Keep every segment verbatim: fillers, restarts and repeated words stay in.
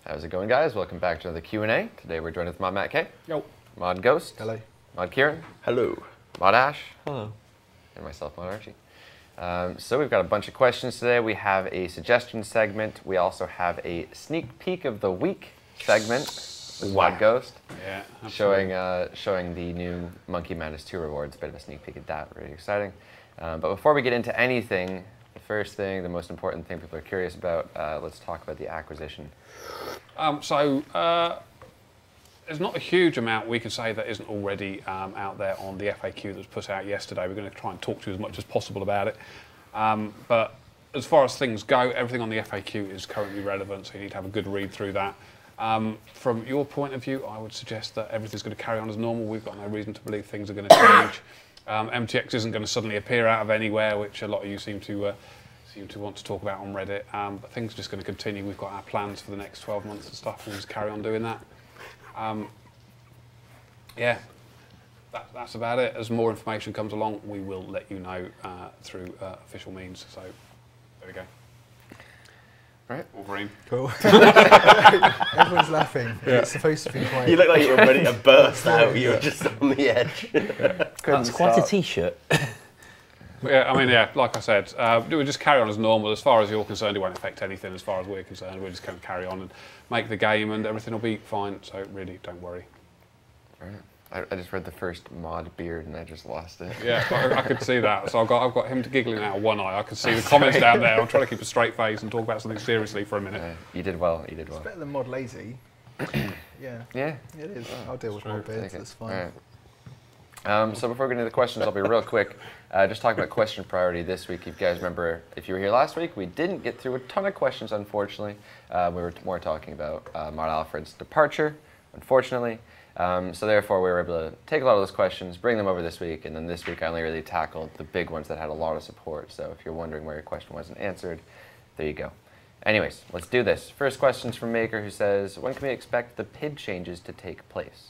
How's it going, guys? Welcome back to another Q and A. Today we're joined with Mod Matt K. Yo. Mod Ghost. Hello. Mod Kieran. Hello. Mod Ash. Hello. And myself, Mod Archie. Um, so we've got a bunch of questions today. We have a suggestion segment. We also have a sneak peek of the week segment with Wow. Mod Ghost. Yeah. Absolutely. Showing uh, showing the new Monkey Madness two rewards. A bit of a sneak peek at that. Really exciting. Um, but before we get into anything, the first thing, the most important thing people are curious about, uh, let's talk about the acquisition. Um, so uh, there's not a huge amount we can say that isn't already um, out there on the F A Q that was put out yesterday. We're going to try and talk to you as much as possible about it. Um, but as far as things go, everything on the F A Q is currently relevant, so you need to have a good read through that. Um, from your point of view, I would suggest that everything's going to carry on as normal. We've got no reason to believe things are going to change. Um, M T X isn't going to suddenly appear out of anywhere, which a lot of you seem to uh, seem to want to talk about on Reddit. Um, but things are just going to continue. We've got our plans for the next twelve months and stuff, and we'll just carry on doing that. Um, yeah, that, that's about it. As more information comes along, we will let you know uh, through uh, official means. So there we go. Right. Wolverine. Cool. Everyone's laughing. Yeah. It's supposed to be quiet. You look like you were ready to burst out. You were just on the edge. That's quite a t-shirt. Yeah, I mean, yeah, like I said, uh, we'll just carry on as normal. As far as you're concerned, it won't affect anything. As far as we're concerned, we're just going to carry on and make the game, and everything will be fine. So really, don't worry. Right. I, I just read the first Mod beard and I just lost it. Yeah, I, I could see that. So I've got I've got him giggling out of one eye. I could see the comments down there. I'm trying to keep a straight face and talk about something seriously for a minute. Uh, you did well. You did well. It's better than mod lazy. yeah. Yeah. It is. I'll deal with true. mod beards. Okay. That's fine. All right. Um, so before we get into the questions, I'll be real quick. Uh, just talking about question priority this week. If you guys remember, if you were here last week, we didn't get through a ton of questions, unfortunately. Uh, we were more talking about uh, Mod Alfred's departure, unfortunately. Um, so therefore, we were able to take a lot of those questions, bring them over this week, and then this week I only really tackled the big ones that had a lot of support. So if you're wondering where your question wasn't answered, there you go. Anyways, let's do this. First question's from Maker, who says, when can we expect the P I D changes to take place?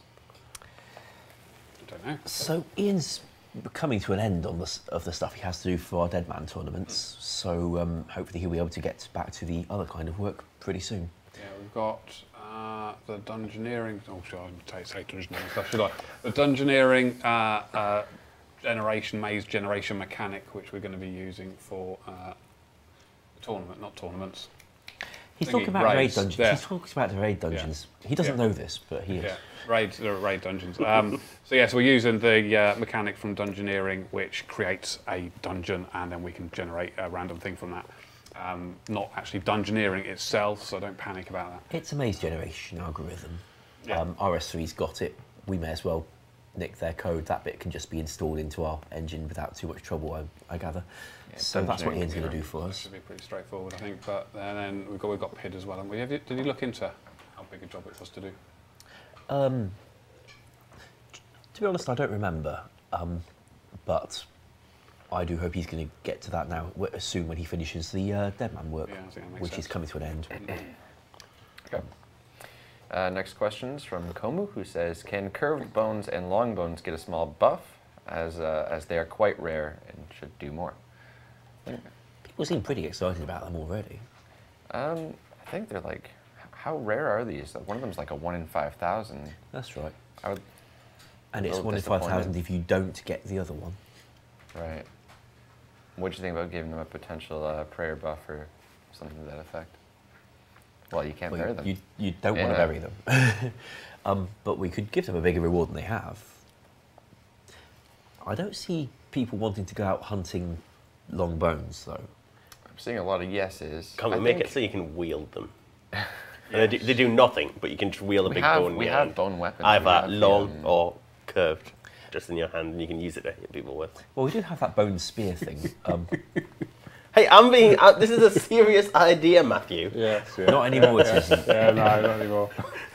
I don't know. So Ian's coming to an end on the, of the stuff he has to do for our Dead Man tournaments. So um, hopefully he'll be able to get back to the other kind of work pretty soon. Yeah, we've got uh, the dungeoneering. Oh, should I say dungeoneering stuff? Should I? The dungeoneering uh, uh, generation maze generation mechanic, which we're going to be using for uh, the tournament, not tournaments. He's Thingy, talking about raid raids, dungeons. yeah. He's talking about the raid dungeons. He doesn't Yeah. know this, but he is. Yeah, raid, the raid dungeons. Um, so yes, we're using the uh, mechanic from dungeoneering, which creates a dungeon, and then we can generate a random thing from that. Um, not actually dungeoneering itself, so don't panic about that. It's a maze generation algorithm. Yeah. Um, R S three's got it. We may as well nick their code. That bit can just be installed into our engine without too much trouble, I, I gather. Yeah, so that's what dungeoneering, Ian's going yeah. to do for That us. should be pretty straightforward, I think. But and then we've got we've got P I D as well. And we have you, did you look into how big a job it was to do? Um, to be honest, I don't remember, um, but I do hope he's going to get to that now w- soon when he finishes the uh, Dead Man work, Yeah, I think that makes which sense. is coming to an end. Okay. Uh, next question's from Komu, who says, can curved bones and long bones get a small buff, as uh, as they are quite rare and should do more? People seem pretty excited about them already. Um, I think they're like, h- how rare are these? One of them's like a one in five thousand. That's right. I would, And A it's little one in five thousand disappointed. if you don't get the other one. right. What do you think about giving them a potential uh, prayer buff or something to that effect? Well, you can't Well, bury you, them. you, you don't want Yeah. to bury them. um, but we could give them a bigger reward than they have. I don't see people wanting to go out hunting long bones, though. I'm seeing a lot of yeses. Can't I we make think it so you can wield them? And they, do, they do nothing, but you can just wield a we big have, bone in we your have hand. bone weapons. Either We have the, long um, or curved, just in your hand, and you can use it to hit people with. Well, we do have that bone spear thing. Um, Hey, I'm being. Uh, this is a serious idea, Matthew. Yes, yeah. not anymore, it isn't. Yeah, no, not anymore.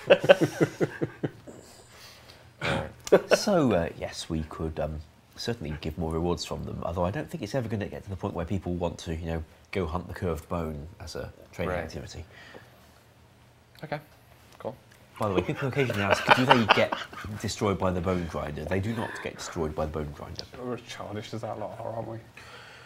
So, uh, yes, we could um, certainly give more rewards from them, although I don't think it's ever going to get to the point where people want to, you know, go hunt the curved bone as a training Right. activity. Okay, cool. By the way, people occasionally ask, do they get destroyed by the bone grinder? They do not get destroyed by the bone grinder. We're as childish as that lot are, aren't we?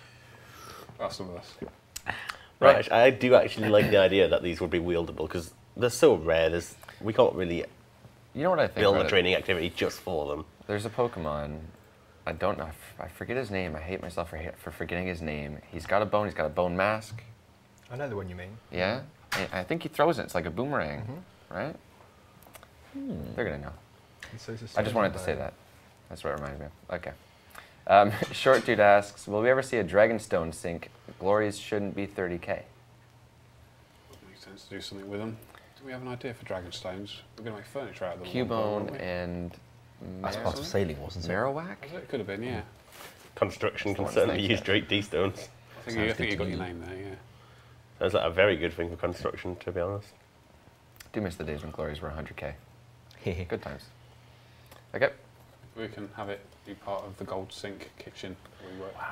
Well, some of us. Right, I do actually like the idea that these would be wieldable, because they're so rare. There's we can't really You know what I think build a about it? training activity just for them. There's a Pokemon. I don't know. I forget his name. I hate myself for for forgetting his name. He's got a bone. He's got a bone mask. I know the one you mean. Yeah. I I think he throws it. It's like a boomerang, Mhm. right? Hmm. They're gonna know. And so it's a I just wanted to stone say bone. that. That's what it reminded me of. Okay. Um, Short Dude asks, will we ever see a Dragonstone sink? Glories shouldn't be thirty K. Would make sense to do something with them. Do we have an idea for Dragonstones? We're going to make furniture out of them. at one point, Cubone aren't we? and That's part of sailing, wasn't it? Marowak? Was it? It could have been, yeah. Construction That's the can one certainly thing, use yeah. Drake D stones. I think, Sounds you, I good think you to got your me. name there, yeah. Sounds like a very good thing for construction, to be honest. Do miss the days when Glories were one hundred K. Good. Good times. Okay. We can have it be part of the gold sink kitchen where we work.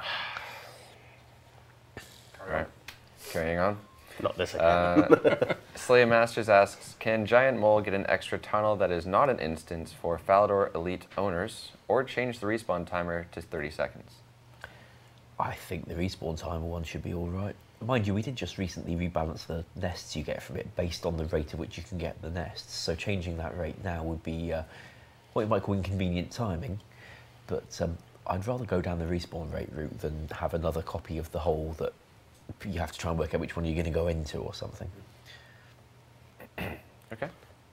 Carry All right. Carrying on. Not this again. Uh, Slay Masters asks, can Giant Mole get an extra tunnel that is not an instance for Falador Elite owners, or change the respawn timer to thirty seconds? I think the respawn timer one should be all right. Mind you, we did just recently rebalance the nests you get from it based on the rate at which you can get the nests. So changing that rate now would be uh, what you might call inconvenient timing. But um, I'd rather go down the respawn rate route than have another copy of the hole that you have to try and work out which one you're going to go into or something. Okay.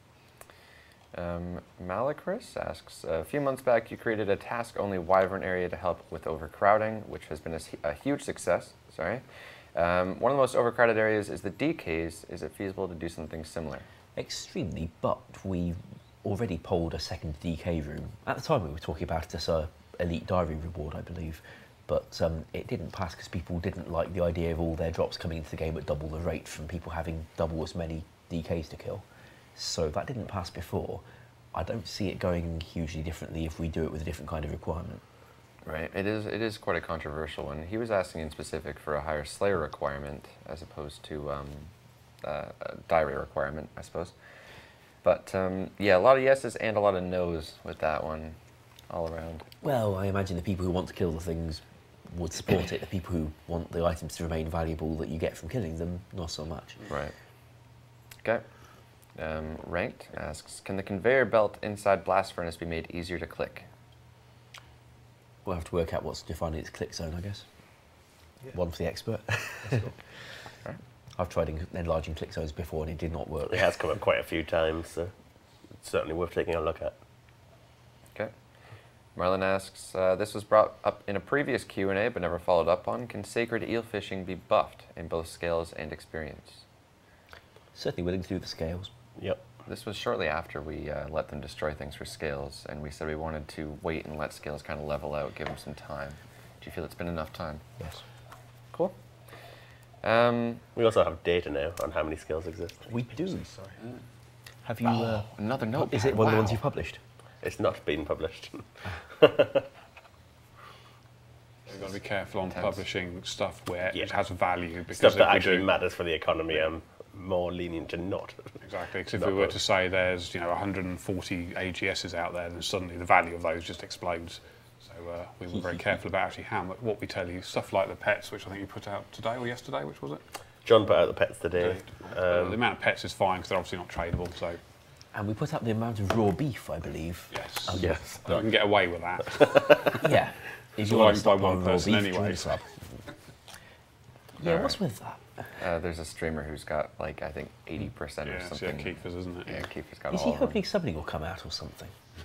Um, Malacris asks, a few months back you created a task-only wyvern area to help with overcrowding, which has been a, a huge success. Sorry. Um, one of the most overcrowded areas is the D Ks. Is it feasible to do something similar? Extremely, but we already polled a second D K room. At the time we were talking about it as a elite diary reward, I believe, but um, it didn't pass because people didn't like the idea of all their drops coming into the game at double the rate from people having double as many D Ks to kill. So that didn't pass before. I don't see it going hugely differently if we do it with a different kind of requirement. Right. It is. It is quite a controversial one. He was asking in specific for a higher Slayer requirement as opposed to um, uh, a diary requirement, I suppose. But um, yeah, a lot of yeses and a lot of nos with that one, all around. Well, I imagine the people who want to kill the things would support it. The people who want the items to remain valuable that you get from killing them, not so much. Right. Okay. Um, Ranked asks, can the conveyor belt inside Blast Furnace be made easier to click? We'll have to work out what's defining its click zone, I guess. Yeah. One for the expert. That's cool. I've tried en- enlarging click zones before and it did not work. It has come up quite a few times, so it's certainly worth taking a look at. Okay. Marlon asks, uh, this was brought up in a previous Q and A but never followed up on. Can sacred eel fishing be buffed in both scales and experience? Certainly willing to do the scales. Yep. This was shortly after we uh, let them destroy things for scales, and we said we wanted to wait and let scales kind of level out, give them some time. Do you feel it's been enough time? Yes. Cool. Um, We also have data now on how many skills exist. We do. Sorry. Have you... Uh, another notepad. is it one of the ones Wow. you've published? It's not been published. We've got to be careful on Intense. publishing stuff where Yeah. it has value. Because Stuff if that we actually do, matters for the economy, I'm more lenient to not. Exactly, because if Not we were both. to say there's you know one hundred forty A G Ss out there, then suddenly the value of those just explodes. So uh, we were very careful about actually how much, what we tell you. Stuff like the pets, which I think you put out today or yesterday, which was it? John put out the pets today. Uh, the Um, amount of pets is fine because they're obviously not tradable. So And we put up the amount of raw beef, I believe. yes, Um, yes. we can get away with that. Yeah. If It's you all want to owned by stop one on raw person beef, anyway, join the so- club. Yeah, what's with that? Uh, there's a streamer who's got, like, I think eighty percent Yeah, or it's something. yeah, Kiefer's, isn't it? Yeah, Kiefer's got Is all he of them. hoping something will come out or something?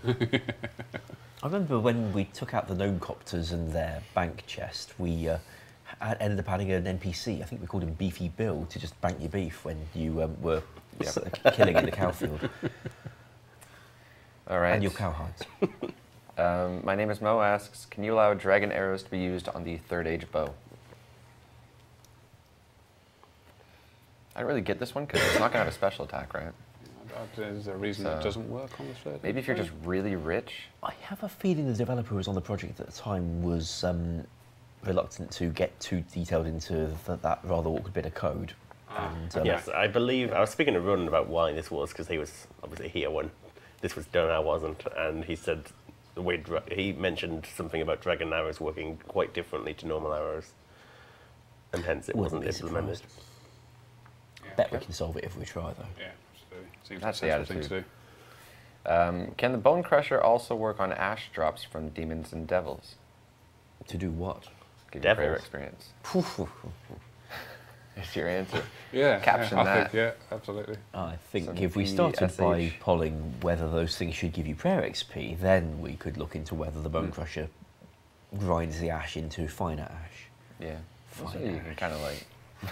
I remember when we took out the gnome copters and their bank chest, we uh, had, ended up adding an N P C. I think we called him Beefy Bill to just bank your beef when you um, were s- killing in the cow field. All right. And your cowhides. Um, my name is Mo asks, can you allow dragon arrows to be used on the third age bow? I don't really get this one because it's not going to have a special attack, right? Is there a reason So- it doesn't work on the third? Maybe if you're just really rich. I have a feeling the developer who was on the project at the time was um, reluctant to get too detailed into th- that rather awkward bit of code. And, um, Yes, I believe I was speaking to Ronan about why this was because he was obviously here when this was done. I wasn't, and he said the way dra- he mentioned something about dragon arrows working quite differently to normal arrows, and hence it Wouldn't wasn't be implemented. surprised. Bet we can solve it if we try, though. Yeah, Absolutely. Seems That's like the a sensible thing to attitude. do. Um, can the Bone Crusher also work on ash drops from demons and devils? To do what? Give you prayer Devils. experience. Is your answer? Yeah, Caption yeah, I that. think, yeah, absolutely. I think Some if we started by P S H. polling whether those things should give you prayer X P, then we could look into whether the Bone Mm. Crusher grinds the ash into finer ash. Yeah. Fine So you can ash. kind of like.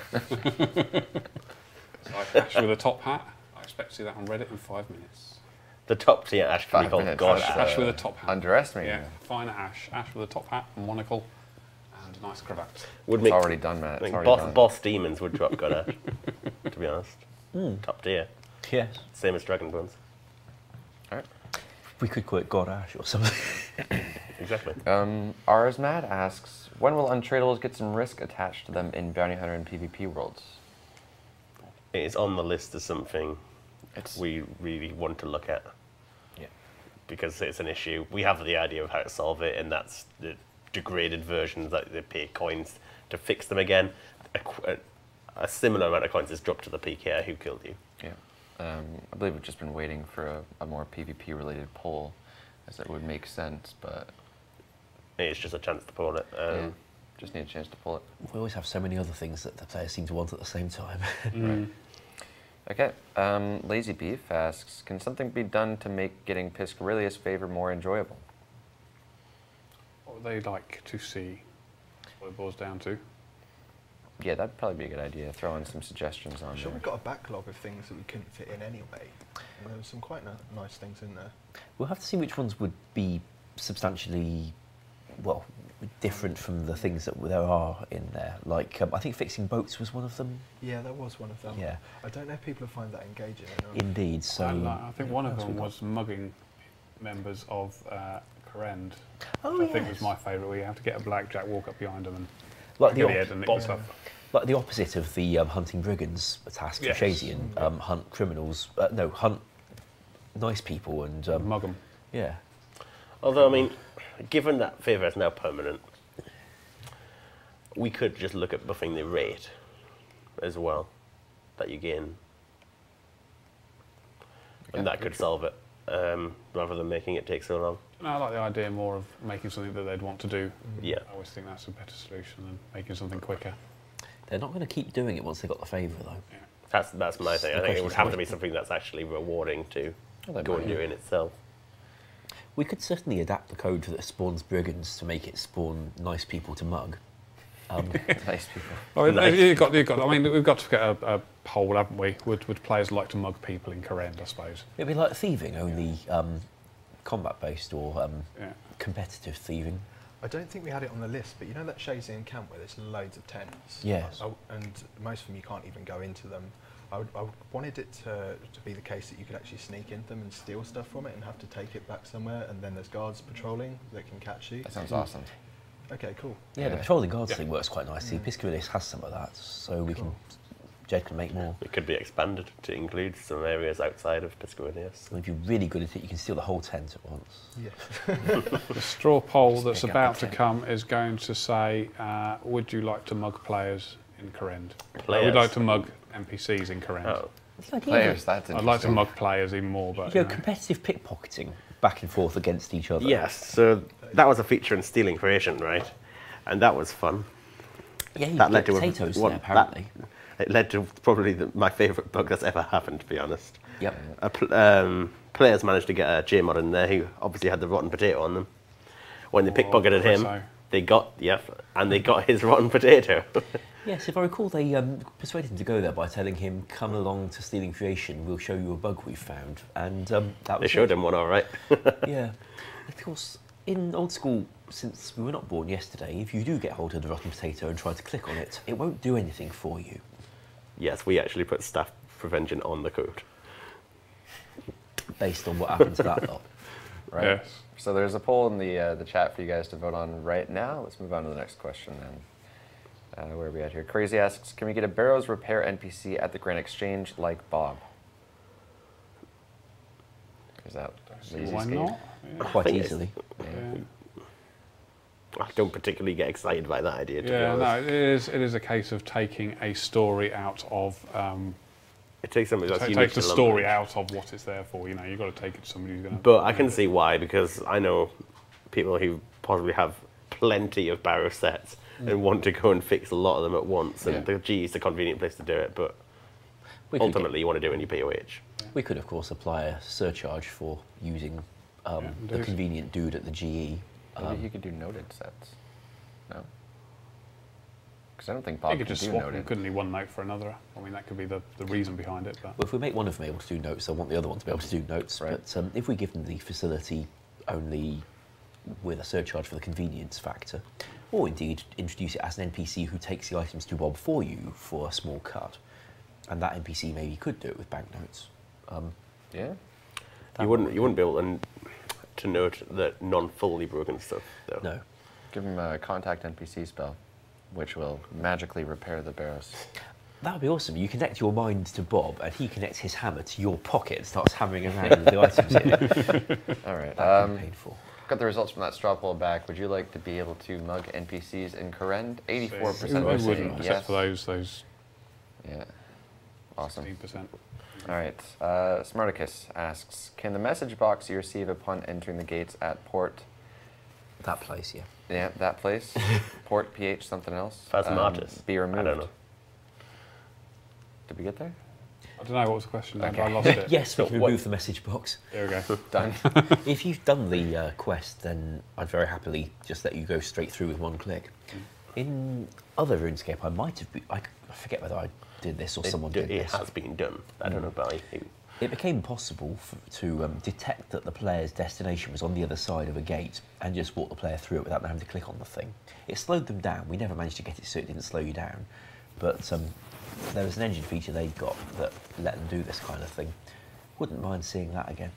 Like Ash with a top hat. I expect to see that on Reddit in five minutes. The top tier Ash can be Five called minutes, God that's, Ash. Ash uh, with a top hat. Underestimating. Yeah, you. finer Ash. Ash with a top hat, and monocle, and a nice cravat. Would It's make, already done, Matt. I It's think already boss, done. boss demons would drop God Ash, to be honest. Mm. Top tier. Yes. Same as Dragon Bones. All right. We could call it God Ash or something. Exactly. Um, Ars Mad asks, when will untradables get some risk attached to them in Bounty Hunter and PvP worlds? It is on the list as something It's we really want to look at. Yeah. Because it's an issue. We have the idea of how to solve it, and that's the degraded versions that they pay coins to fix them again. A, qu- a, a similar amount of coins is dropped to the P K who killed you. yeah. Um, I believe we've just been waiting for a, a more PvP related poll, as it would make sense, but It's just a chance to pull it. Um, yeah, just need a chance to pull it. We always have so many other things that the players seem to want at the same time. Mm. Okay. Um, Lazy Beef asks, can something be done to make getting Piscarilius favor more enjoyable? What would they like to see? What it boils down to. Yeah, that'd probably be a good idea. Throw in some suggestions on I'm sure there. we've got a backlog of things that we couldn't fit in anyway. And there were some quite n- nice things in there. We'll have to see which ones would be substantially, well, different from the things that there are in there. Like, um, I think fixing boats was one of them. Yeah, that was one of them. Yeah. I don't know if people find that engaging enough. Indeed. So I, like, I think one of what else we them got? was mugging members of uh, Corrend, Oh, which I think yes. was my favourite, where you have to get a blackjack, walk up behind them and like go the the op- head and nick Bob- the stuff. like the opposite of the um, hunting brigands task Yes. for Shazian, um, hunt criminals. Uh, no, hunt nice people and um, Mug them. yeah. Although, I mean, given that favour is now permanent, we could just look at buffing the rate as well that you gain. And that could solve it, um, rather than making it take so long. No, I like the idea more of making something that they'd want to do. Yeah. I always think that's a better solution than making something quicker. They're not going to keep doing it once they got the favour, though. Yeah. That's that's my thing. The I think it question would is have why- to be something that's actually rewarding to Oh, they go might. and do in itself. We could certainly adapt the code that spawns brigands to make it spawn nice people to mug. Um, Nice people. Oh, Nice. you've got, you've got, I mean, we've got to get a, a poll, haven't we? Would, would players like to mug people in Corend, I suppose? it'd be like thieving, only um, combat-based or um, Yeah. competitive thieving. I don't think we had it on the list, but you know that Shazian camp where there's loads of tents? Yes. I, and most of them you can't even go into them. I, would, I wanted it to, to be the case that you could actually sneak into them and steal stuff from it and have to take it back somewhere, and then there's guards patrolling that can catch you. That sounds awesome. Okay, cool. Yeah, the Yeah. patrolling guards Yeah. thing works quite nicely. Mm. Piscarilis has some of that, so we can, Cool. Jed can make more. It could be expanded to include some areas outside of Piscarius. And if you're really good at it, you can steal the whole tent at once. Yes. The straw poll Just that's pick up about the to tent. come is going to say, uh, would you like to mug players in Corend? I Players? would like to mug N P Cs in Corend. Oh, It's the idea Players, that, that's I'd interesting. like to mug players even more, but you you know, know. competitive pickpocketing back and forth against each other. yes. So that was a feature in Stealing Creation, right? And that was fun. Yeah, you That get led to a- potatoes one- there, apparently. It led to probably the, my favourite bug that's ever happened, to be honest. Yep. A pl- um, players managed to get a J mod in there who obviously had the rotten potato on them. When they Oh, pickpocketed him, so. they got yeah, and they got his rotten potato. Yes, if I recall, they um, persuaded him to go there by telling him, "Come along to Stealing Creation. We'll show you a bug we found." And um, that They was showed it. him one, all right. Yeah. Of course, in old school, since we were not born yesterday, if you do get hold of the rotten potato and try to click on it, it won't do anything for you. Yes, we actually put staff prevention on the code. Based on what happened to that lot. Right. Yes. So there's a poll in the uh, the chat for you guys to vote on right now. Let's move on to the next question then. Uh, where are we at here? Crazy asks, can we get a Barrows Repair N P C at the Grand Exchange like Bob? Is that lazy Why Steve? not? Yeah. Quite think it's- easily. Yeah. I don't particularly get excited by that idea, to Yeah, be no, honest. it is. It is a case of taking a story out of um, It takes something that's So it unique takes the to story London. out of what it's there for. You know, you've got to take it to somebody who's going to. But I can see why, because I know people who possibly have plenty of barrow sets mm. and want to go and fix a lot of them at once. And yeah. the G is the convenient place to do it, but we ultimately you want to do it in your P O H. Yeah. We could, of course, apply a surcharge for using um, yeah, the convenient dude at the G E. Maybe um, you could do noted sets. No? Because I don't think Bob he could can just do swap noted. them, couldn't he, one note for another? I mean, that could be the, the reason behind it. But well, if we make one of them able to do notes, I want the other one to be able to do notes. Right. But um, if we give them the facility only with a surcharge for the convenience factor, or indeed introduce it as an N P C who takes the items to Bob for you for a small cut, and that N P C maybe could do it with banknotes. Um, yeah. You wouldn't. You wouldn't be able to, to note that non-fully broken stuff, though. No. Give him a contact N P C spell, which will magically repair the barrows. That would be awesome. You connect your mind to Bob, and he connects his hammer to your pocket and starts hammering around with the items here. All right. That Um, be painful. Got the results from that straw poll back. Would you like to be able to mug N P Cs in Corrend? eighty-four percent I were saying wouldn't, yes. except for those those. Yeah. Awesome. sixteen percent. All right. Uh, Smarticus asks, can the message box you receive upon entering the gates at port? That place, yeah. Yeah, that place. Port P H something else. Phasmatis. Um, be removed. I don't know. Did we get there? I don't know what was the question. Okay. I lost it. Yes, we So can what- remove the message box. There we go. Done. If you've done the uh, quest, then I'd very happily just let you go straight through with one click. In other RuneScape, I might have been, I c- I forget whether I did this or It, someone do- did it this. has been done. I don't know by who. It became possible for, to um, detect that the player's destination was on the other side of a gate and just walk the player through it without having to click on the thing. It slowed them down. We never managed to get it so it didn't slow you down. But um, there was an engine feature they got that let them do this kind of thing. Wouldn't mind seeing that again.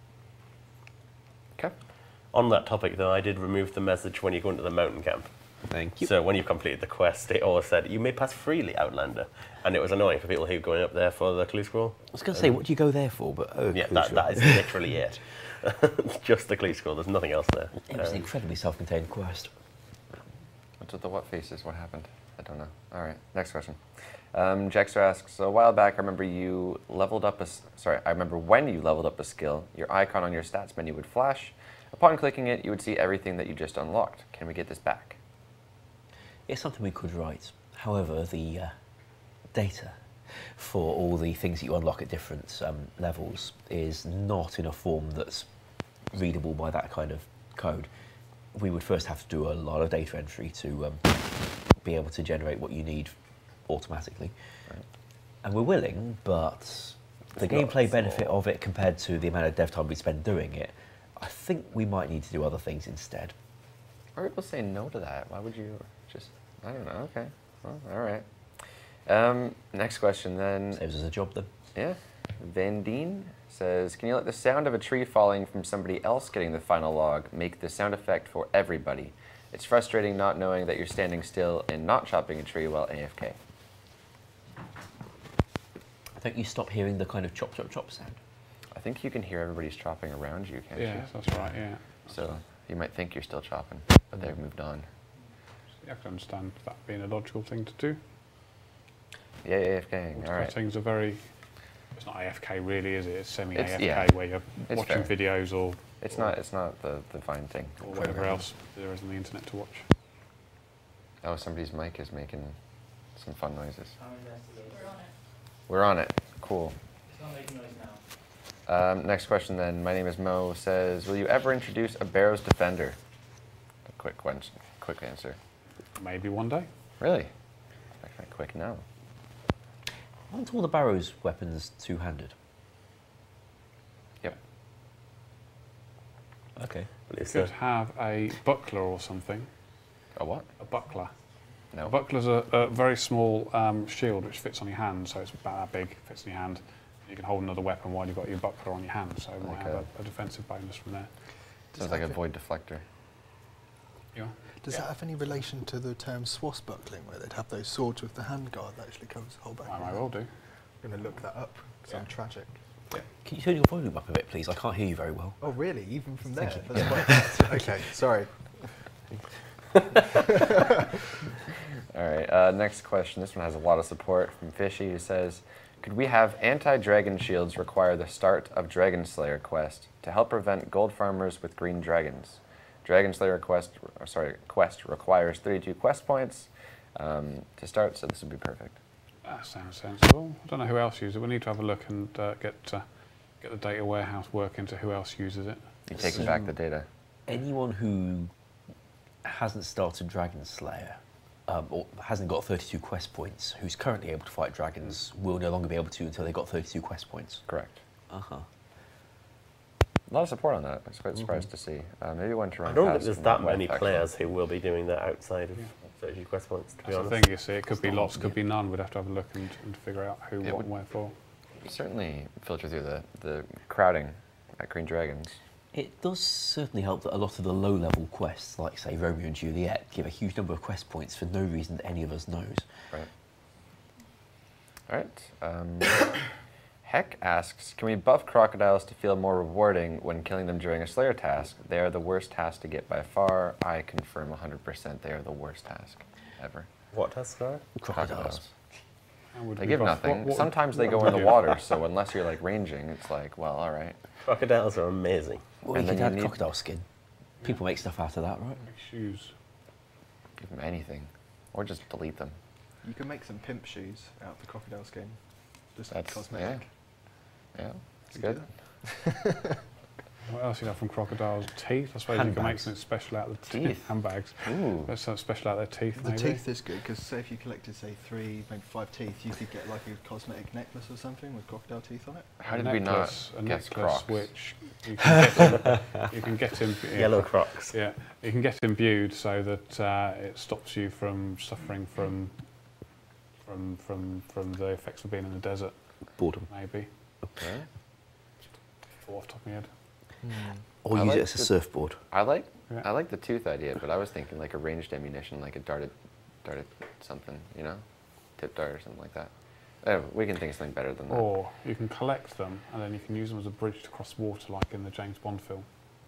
Okay. On that topic, though, I did remove the message when you go into the mountain camp. Thank you. So when you completed the quest, it always said, you may pass freely, Outlander. And it was annoying for people who were going up there for the clue scroll. I was going to say, what do you go there for? But oh, Yeah, clue that, scroll. that is literally it. Just the clue scroll, there's nothing else there. It was an Um, incredibly self-contained quest. What's with the what faces? What happened? I don't know. All right, next question. Um, Jaxter asks, so a while back, I remember you leveled up a, s- sorry, I remember when you leveled up a skill, your icon on your stats menu would flash. Upon clicking it, you would see everything that you just unlocked. Can we get this back? It's something we could write. However, the uh, data for all the things that you unlock at different um, levels is not in a form that's readable by that kind of code. We would first have to do a lot of data entry to um, be able to generate what you need automatically. Right. And we're willing, but the It's not gameplay so- benefit of it compared to the amount of dev time we spend doing it, I think we might need to do other things instead. Or people say no to that. Why would you just, I don't know, okay. Well, all right. Um, next question then. Saves us a job then. Yeah. Van Deen says, can you let the sound of a tree falling from somebody else getting the final log make the sound effect for everybody? It's frustrating not knowing that you're standing still and not chopping a tree while A F K. Don't you stop hearing the kind of chop, chop, chop sound? I think you can hear everybody's chopping around you, can't Yeah, you? that's right. Yeah. So you might think you're still chopping, but they've moved on. I can understand that being a logical thing to do. Yeah, AFKing, all right. Things are very. It's not A F K really, is it? It's semi-A F K yeah, where you're it's watching fair. videos or It's not, it's not the, the fine thing. or whatever else there is on the internet to watch. Oh, somebody's mic is making some fun noises. We're on it. We're on it. Cool. It's not making noise now. Um, next question then. My name is Mo. Says, will you ever introduce a Barrows Defender? A quick question. Quick answer. Maybe one day. Really? That kind of quick no. Aren't all the Barrows weapons two-handed? Yep. Okay. But it's Could a- have a buckler or something. A what? A buckler. No. A buckler's a, a very small um, shield which fits on your hand, so it's about that big, fits in your hand. You can hold another weapon while you've got your buckler on your hand, so it might Like have a- a, a defensive bonus from there. Sounds like a void deflector. Yeah. Does that have any relation to the term swashbuckling, where they'd have those swords with the handguard that actually covers the whole back? I of might the well hand? do. I'm going to look that up, because I'm Yeah. tragic. Can you turn your volume up a bit, please? I can't hear you very well. Oh, really? Even from Thank there? you. That's quite bad. Okay, sorry. All right. Uh, next question. This one has a lot of support from Fishy, who says, Could we have anti-dragon shields require the start of Dragon Slayer quest to help prevent gold farmers with green dragons? Dragon Slayer quest, or sorry, quest requires thirty-two quest points um, to start, so this would be perfect. That sounds sensible. I don't know who else uses it. We need to have a look and uh, get uh, get the data warehouse working to who else uses it. You're taking back the data. Anyone who hasn't started Dragon Slayer um, or hasn't got thirty-two quest points, who's currently able to fight dragons, will no longer be able to until they've got thirty-two quest points. Correct. Uh-huh. A lot of support on that. I was quite surprised mm-hmm. to see. Uh, maybe one to run I don't think past there's from that web many actually. players who will be doing that outside of Yeah. thirty quest points, to be That's honest. the thing, you see. It could be lots, could be none. We'd have to have a look and, and figure out who, It what, would- and where for. Certainly filter through the, the crowding at Green Dragons. It does certainly help that a lot of the low-level quests, like, say, Romeo and Juliet, give a huge number of quest points for no reason that any of us knows. Right. All right. Um, Heck asks, can we buff crocodiles to feel more rewarding when killing them during a Slayer task? They are the worst task to get by far. I confirm one hundred percent they are the worst task ever. What tasks are? Crocodiles. How would They we give buff- nothing. what- what- Sometimes they what go would in we the do? water, so unless you're like ranging, it's like, well, all right. Crocodiles are amazing. Well, And you then could you add need- crocodile skin. People make stuff out of that, right? Shoes. Give them anything. Or just delete them. You can make some pimp shoes out of the crocodile skin. Just That's, cosmetic. yeah. Yeah, it's You good. do What else you have from crocodiles? Teeth? I suppose you can make Handbags. something special out of the Teeth. teeth. Handbags. Ooh. There's something special out of their teeth, The maybe. teeth is good because say if you collected say three, maybe five teeth, you could get like a cosmetic necklace or something with crocodile teeth on it. How A did we not necklace- a guess necklace Crocs? which you can get, im- you can get im- yeah, Yellow Crocs. Yeah, you can get imbued so that uh, it stops you from suffering from from from from the effects of being in the desert. Boredom. Maybe. Okay. Fall off the top of my head. Or I use like it as a the- surfboard. I like Yeah. I like the tooth idea, but I was thinking like a ranged ammunition, like a darted darted something, you know? Tip dart or something like that. Oh, we can think of something better than that. Or you can collect them and then you can use them as a bridge to cross water, like in the James Bond film.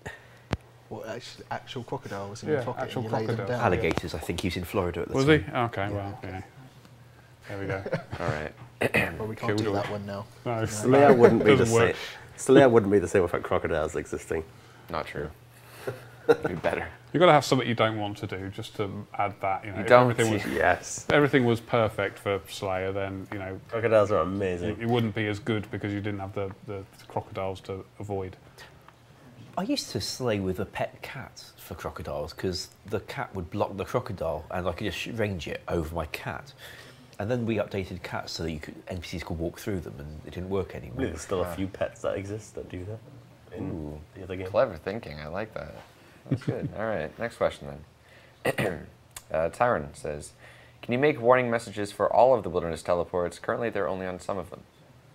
Or actual, actual crocodile was in Yeah, your pocket actual and you laid them crocodile. down. Alligators, I think he's in Florida at the Was he? time. Okay, well, yeah. There we go. All right. Well, we can't Killed do all. that one now. No, it's- Slayer wouldn't be the doesn't same. work. Slayer wouldn't be the same without crocodiles existing. Not true. It'd be better. You've got to have something you don't want to do just to add that. You know, You if don't. everything was Yes. everything was perfect for Slayer, then you know Crocodiles are it, amazing. it wouldn't be as good because you didn't have the, the crocodiles to avoid. I used to slay with a pet cat for crocodiles because the cat would block the crocodile and I could just sh- range it over my cat. And then we updated cats so that you could, N P Cs could walk through them and it didn't work I anymore. believe there's still a few pets that exist that do that in Ooh. the other game. Clever thinking. I like that. That's good. All right. Next question then. uh, Tyron says, can you make warning messages for all of the wilderness teleports? Currently, they're only on some of them.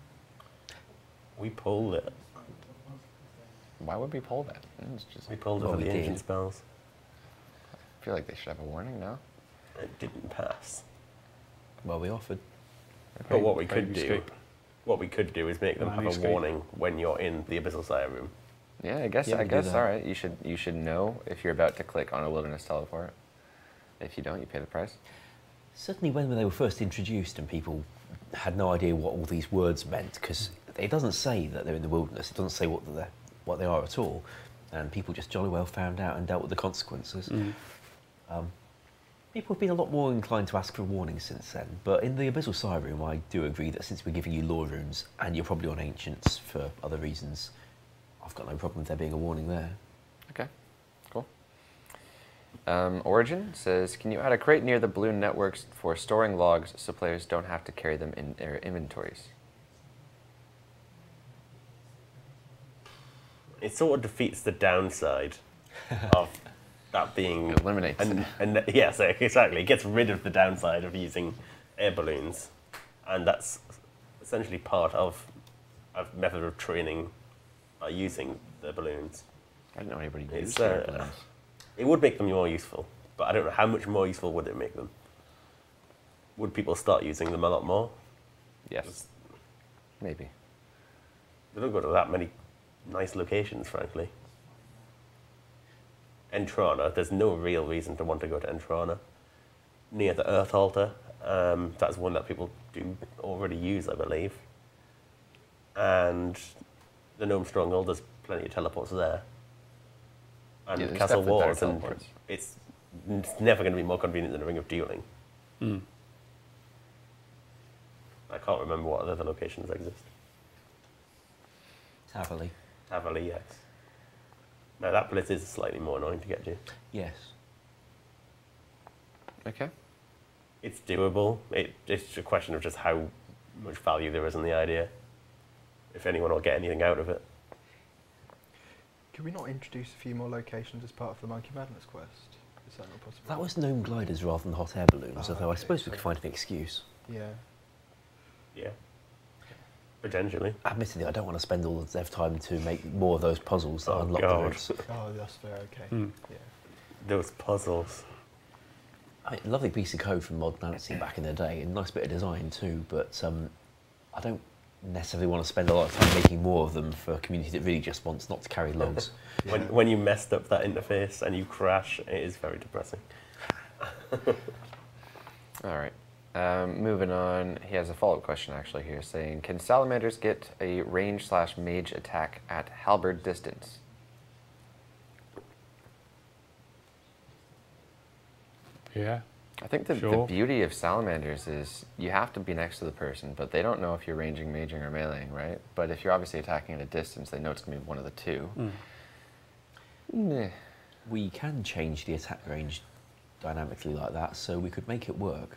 We pulled it. Why would we pull that? It's just, We pulled it Well, for we the did. ancient spells. I feel like they should have a warning now. It didn't pass. Well, we offered. But what we Baby could do, escape. what we could do is make them Nanny have a escape. warning when you're in the Abyssal Slayer room. Yeah, I guess. Yeah, I we can do guess. that. All right. You should. You should know if you're about to click on a wilderness teleport. If you don't, you pay the price. Certainly when they were first introduced and people had no idea what all these words meant, because it doesn't say that they're in the wilderness, it doesn't say what they're, what they are at all, and people just jolly well found out and dealt with the consequences. Mm. Um, people have been a lot more inclined to ask for warnings since then, but in the Abyssal Sire room I do agree that since we're giving you lore runes and you're probably on Ancients for other reasons, I've got no problem with there being a warning there. Okay. Cool. Um, Origin says, can you add a crate near the balloon networks for storing logs so players don't have to carry them in their inventories? It sort of defeats the downside of that being It eliminates and, it. and yes, exactly. It gets rid of the downside of using air balloons, and that's essentially part of a method of training by using the balloons. I didn't know anybody It's, used air uh, balloons. It would make them more useful, but I don't know how much more useful would it make them. Would people start using them a lot more? Yes. Maybe. They don't go to that many nice locations, frankly. Entrana, there's no real reason to want to go to Entrana. Near the Earth Altar, um, that's one that people do already use, I believe. and the Gnome Stronghold, there's plenty of teleports there. And Yeah, there's Castle definitely better Walls, and teleports. it's, it's never going to be more convenient than a Ring of Dueling. Mm. I can't remember what other locations exist. Taverley. Taverley, yes. Now that place is slightly more annoying to get to. Yes. Okay. It's doable. It, it's a question of just how much value there is in the idea. If anyone will get anything out of it. Could we not introduce a few more locations as part of the Monkey Madness quest? Is that not possible? That was gnome gliders rather than hot air balloons, Oh, although I okay, suppose we so- could find an excuse. Yeah. Yeah. Potentially. Admittedly, I don't want to spend all the dev time to make more of those puzzles that Oh, unlock God. the routes. Oh, that's fair. Okay. Hmm. Yeah. Those puzzles. I mean, lovely piece of code from Mod Nancy back in the day, and nice bit of design too, but um, I don't necessarily want to spend a lot of time making more of them for a community that really just wants not to carry logs. Yeah. When, when you messed up that interface and you crash, it is very depressing. All right. Um, moving on, he has a follow-up question actually here, saying, can salamanders get a range slash mage attack at halberd distance? Yeah. I think the, the Sure. beauty of salamanders is you have to be next to the person, but they don't know if you're ranging, maging, or meleeing, right? But if you're obviously attacking at a distance, they know it's going to be one of the two. Mm. Meh. We can change the attack range dynamically like that, so we could make it work.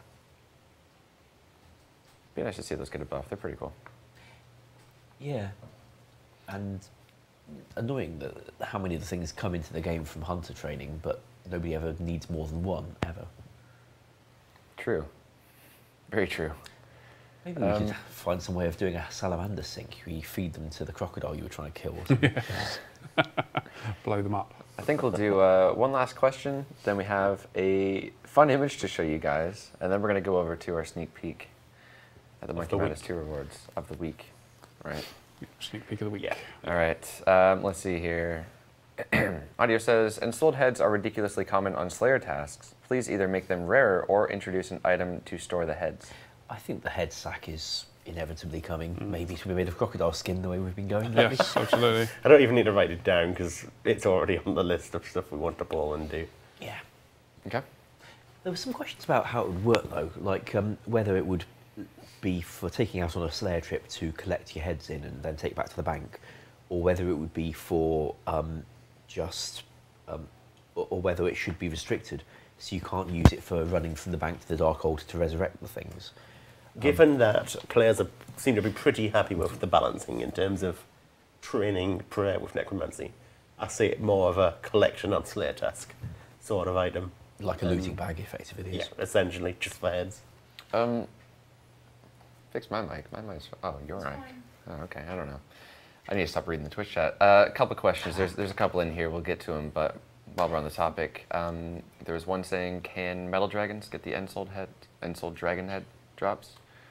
Be nice to see those get a buff. They're pretty cool. Yeah. And annoying that how many of the things come into the game from hunter training, but nobody ever needs more than one, ever. True. Very true. Maybe we Um, could find some way of doing a salamander sink. You feed them to the crocodile you were trying to kill or something. Blow them up. I think we'll do uh, one last question, then we have a fun image to show you guys, and then we're going to go over to our sneak peek at the Monkey the Madness week. two rewards of the week. Right. Sneak peek of the week. Yeah. All right. Um, let's see here. Audio says, ensouled heads are ridiculously common on Slayer tasks. Please either make them rarer or introduce an item to store the heads. I think the head sack is inevitably coming. Maybe to be made of crocodile skin the way we've been going. Yes, absolutely. I don't even need to write it down because it's already on the list of stuff we want to pull and do. Yeah. Okay. There were some questions about how it would work though, like um, whether it would be for taking out on a Slayer trip to collect your heads in and then take it back to the bank, or whether it would be for um, just, um, or, or whether it should be restricted, so you can't use it for running from the bank to the Darkhold to resurrect the things. Given that players are, seem to be pretty happy with the balancing in terms of training prayer with necromancy, I see it more of a collection on Slayer task sort of item. Like a looting bag, effectively. It Yeah, is. essentially, just for heads. Um, fix my mic. My mic's. Oh, your mic. fine. Oh, okay. I don't know. I need to stop reading the Twitch chat. Uh, a couple questions. There's there's a couple in here. We'll get to them. But while we're on the topic, um, there was one saying, can metal dragons get the ensouled head, ensouled dragon head drops?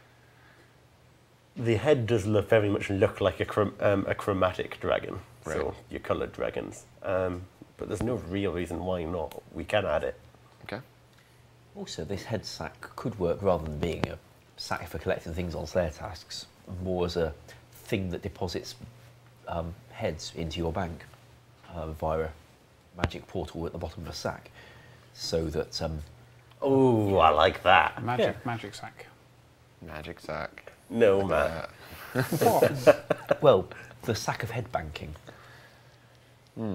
The head does look very much look like a, chrom- um, a chromatic dragon, Right. so your coloured dragons. Um, but there's no real reason why not. We can add it. Okay. Also, this head sack could work rather than being a sack for collecting things on Slayer tasks, more as a thing that deposits um, heads into your bank uh, via a magic portal at the bottom of a sack, so that um, Oh, I like that. Magic, magic sack. Magic sack. No, man. Uh, well, the sack of head banking. hmm.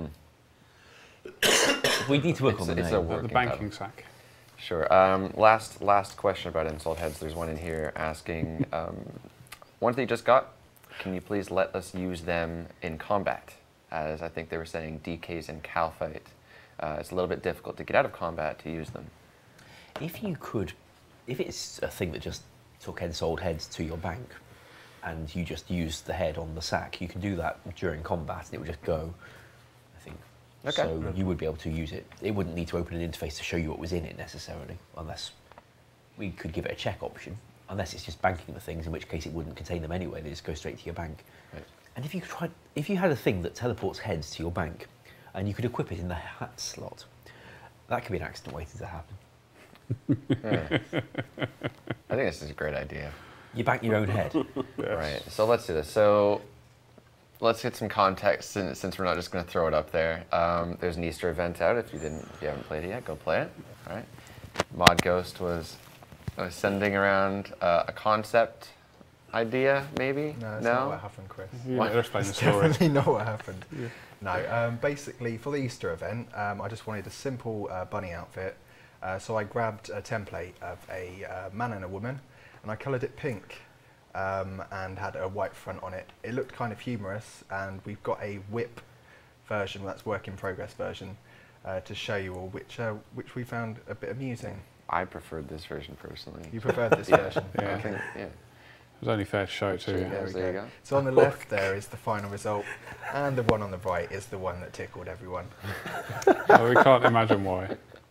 We need to work It's- on the it's name. a Uh, the Working banking title. sack. Sure. Um, last last question about ensouled heads. There's one in here asking, um, ones that you just got, can you please let us use them in combat? As I think they were saying, D Ks in Cal fight. Uh, it's a little bit difficult to get out of combat to use them. If you could, if it's a thing that just took ensouled heads to your bank, and you just used the head on the sack, you can do that during combat, and it would just go. I think. Okay. So you would be able to use it. It wouldn't need to open an interface to show you what was in it necessarily, unless we could give it a check option. Unless it's just banking the things, in which case it wouldn't contain them anyway. They just go straight to your bank. Right. And if you tried, if you had a thing that teleports heads to your bank, and you could equip it in the hat slot, that could be an accident waiting to happen. Yeah. I think this is a great idea. You back your own head. Right. So let's do this. So let's get some context since, since we're not just going to throw it up there. Um, there's an Easter event out. If you didn't, if you haven't played it yet, go play it. All right. Mod Ghost was, was sending around uh, a concept idea, maybe. No, that's no? not what happened, Chris. You What? know, explain the That's story. definitely not what happened. Yeah. No, um, basically for the Easter event, um, I just wanted a simple uh, bunny outfit. Uh, so I grabbed a template of a uh, man and a woman, and I coloured it pink um, and had a white front on it. It looked kind of humorous, and we've got a whip version, that's work in progress version, uh, to show you all, which uh, which we found a bit amusing. I preferred this version personally. You preferred this Yeah. version? Yeah. I think, yeah. It was only fair to show it to Sure. you. Yeah. There we There you go. go. So on the left there is the final result, and the one on the right is the one that tickled everyone. Well, we can't imagine why.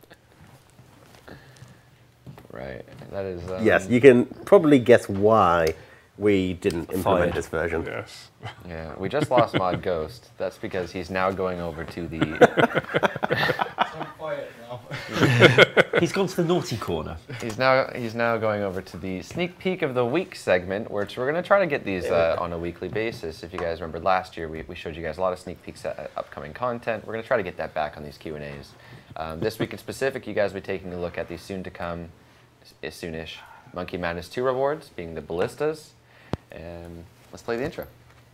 Right. That is. Um, Yes, you can probably guess why we didn't implement Fired. this version. Yes. Yeah. We just lost Mod Ghost. That's because he's now going over to the. I'm quiet now. He's gone to the naughty corner. He's now he's now going over to the sneak peek of the week segment, which we're going to try to get these uh, on a weekly basis. If you guys remember last year, we, we showed you guys a lot of sneak peeks at upcoming content. We're going to try to get that back on these Q and A's. Um, this week in specific, you guys will be taking a look at the soon to come, is soonish, Monkey Madness two rewards, being the ballistas. And let's play the intro.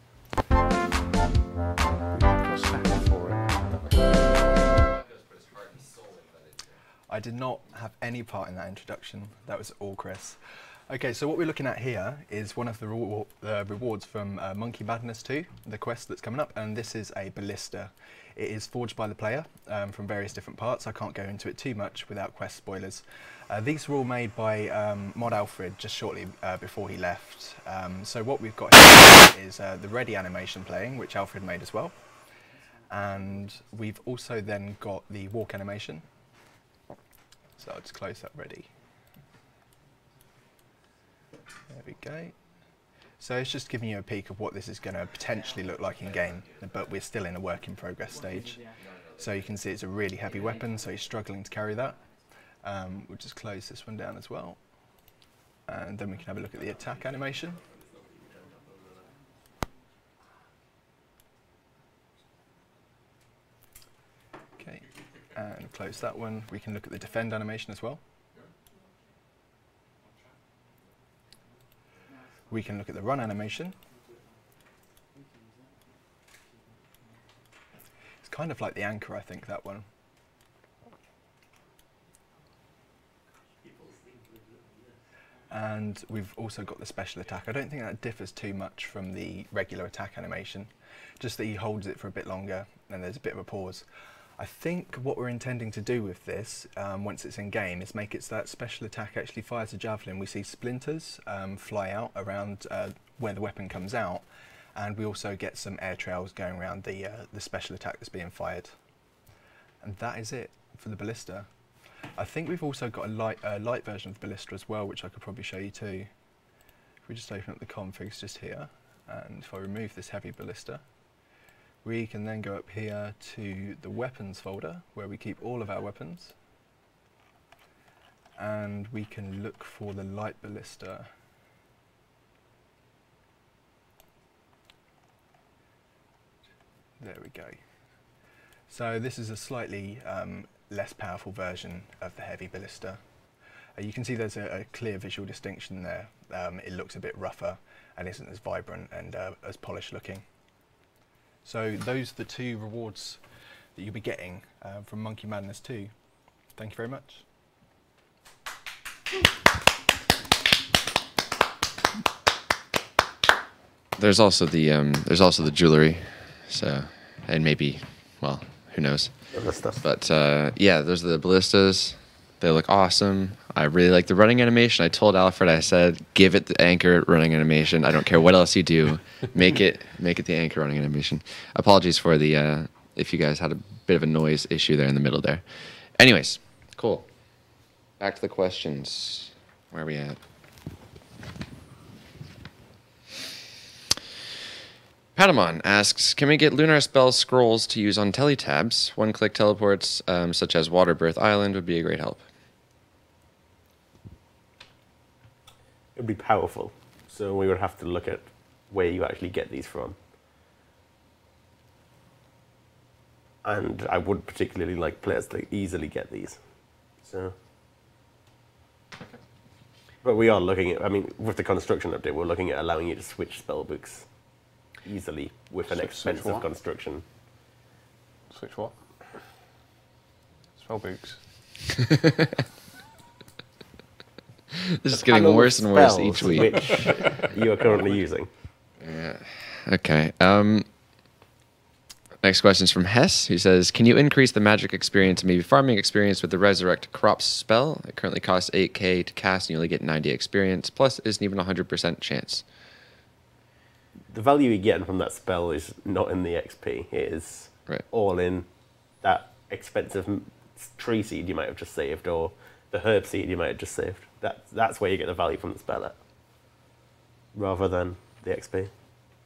I did not have any part in that introduction. That was all Chris. Okay, so what we're looking at here is one of the rewar uh, rewards from uh, Monkey Madness two, the quest that's coming up, and this is a ballista. It is forged by the player um, from various different parts. I can't go into it too much without quest spoilers. Uh, these were all made by um, Mod Alfred just shortly uh, before he left. Um, so what we've got here is uh, the ready animation playing, which Alfred made as well. And we've also then got the walk animation. So I'll just close that ready. There we go. So it's just giving you a peek of what this is going to potentially look like in game, but we're still in a work in progress stage. So you can see it's a really heavy weapon, so he's struggling to carry that. Um, we'll just close this one down as well. And then we can have a look at the attack animation. Okay, and close that one. We can look at the defend animation as well. We can look at the run animation. It's kind of like the anchor, I think, that one. And we've also got the special attack. I don't think that differs too much from the regular attack animation, just that he holds it for a bit longer and there's a bit of a pause. I think what we're intending to do with this, um, once it's in game, is make it so that special attack actually fires a javelin. We see splinters um, fly out around uh, where the weapon comes out, and we also get some air trails going around the, uh, the special attack that's being fired. And that is it for the ballista. I think we've also got a light, uh, light version of the ballista as well, which I could probably show you too. If we just open up the configs just here, and if I remove this heavy ballista, we can then go up here to the weapons folder where we keep all of our weapons, and we can look for the light ballista. There we go. So this is a slightly um, less powerful version of the heavy ballista. Uh, you can see there's a, a clear visual distinction there. Um, it looks a bit rougher and isn't as vibrant and uh, as polished looking. So those are the two rewards that you'll be getting uh, from Monkey Madness two. Thank you very much. There's also the um, there's also the jewelry, so and maybe, well, who knows? Other stuff. But uh, yeah, those are the ballistas. They look awesome. I really like the running animation. I told Alfred, I said, give it the anchor running animation. I don't care what else you do. Make it make it the anchor running animation. Apologies for the, uh, if you guys had a bit of a noise issue there in the middle there. Anyways, cool. Back to the questions. Where are we at? Patamon asks, can we get Lunar Spell scrolls to use on teletabs? One-click teleports, um, such as Water Birth Island, would be a great help. It would be powerful. So we would have to look at where you actually get these from. And I would particularly like players to easily get these. So, but we are looking at, I mean, with the construction update, we're looking at allowing you to switch spellbooks easily with an Switch- switch expensive what? construction. Switch what? Spellbooks. This is The getting panel of worse and worse spells each week. Which you are currently using. Yeah. Okay. Um, next question is from Hess, who says, "Can you increase the magic experience and maybe farming experience with the Resurrect Crops spell? It currently costs eight K to cast, and you only get ninety experience. Plus, it isn't even a hundred percent chance." The value you're getting from that spell is not in the X P. It is Right. all in that expensive m- tree seed you might have just saved, or the herb seed you might have just saved. That, that's where you get the value from the spell at, rather than the X P.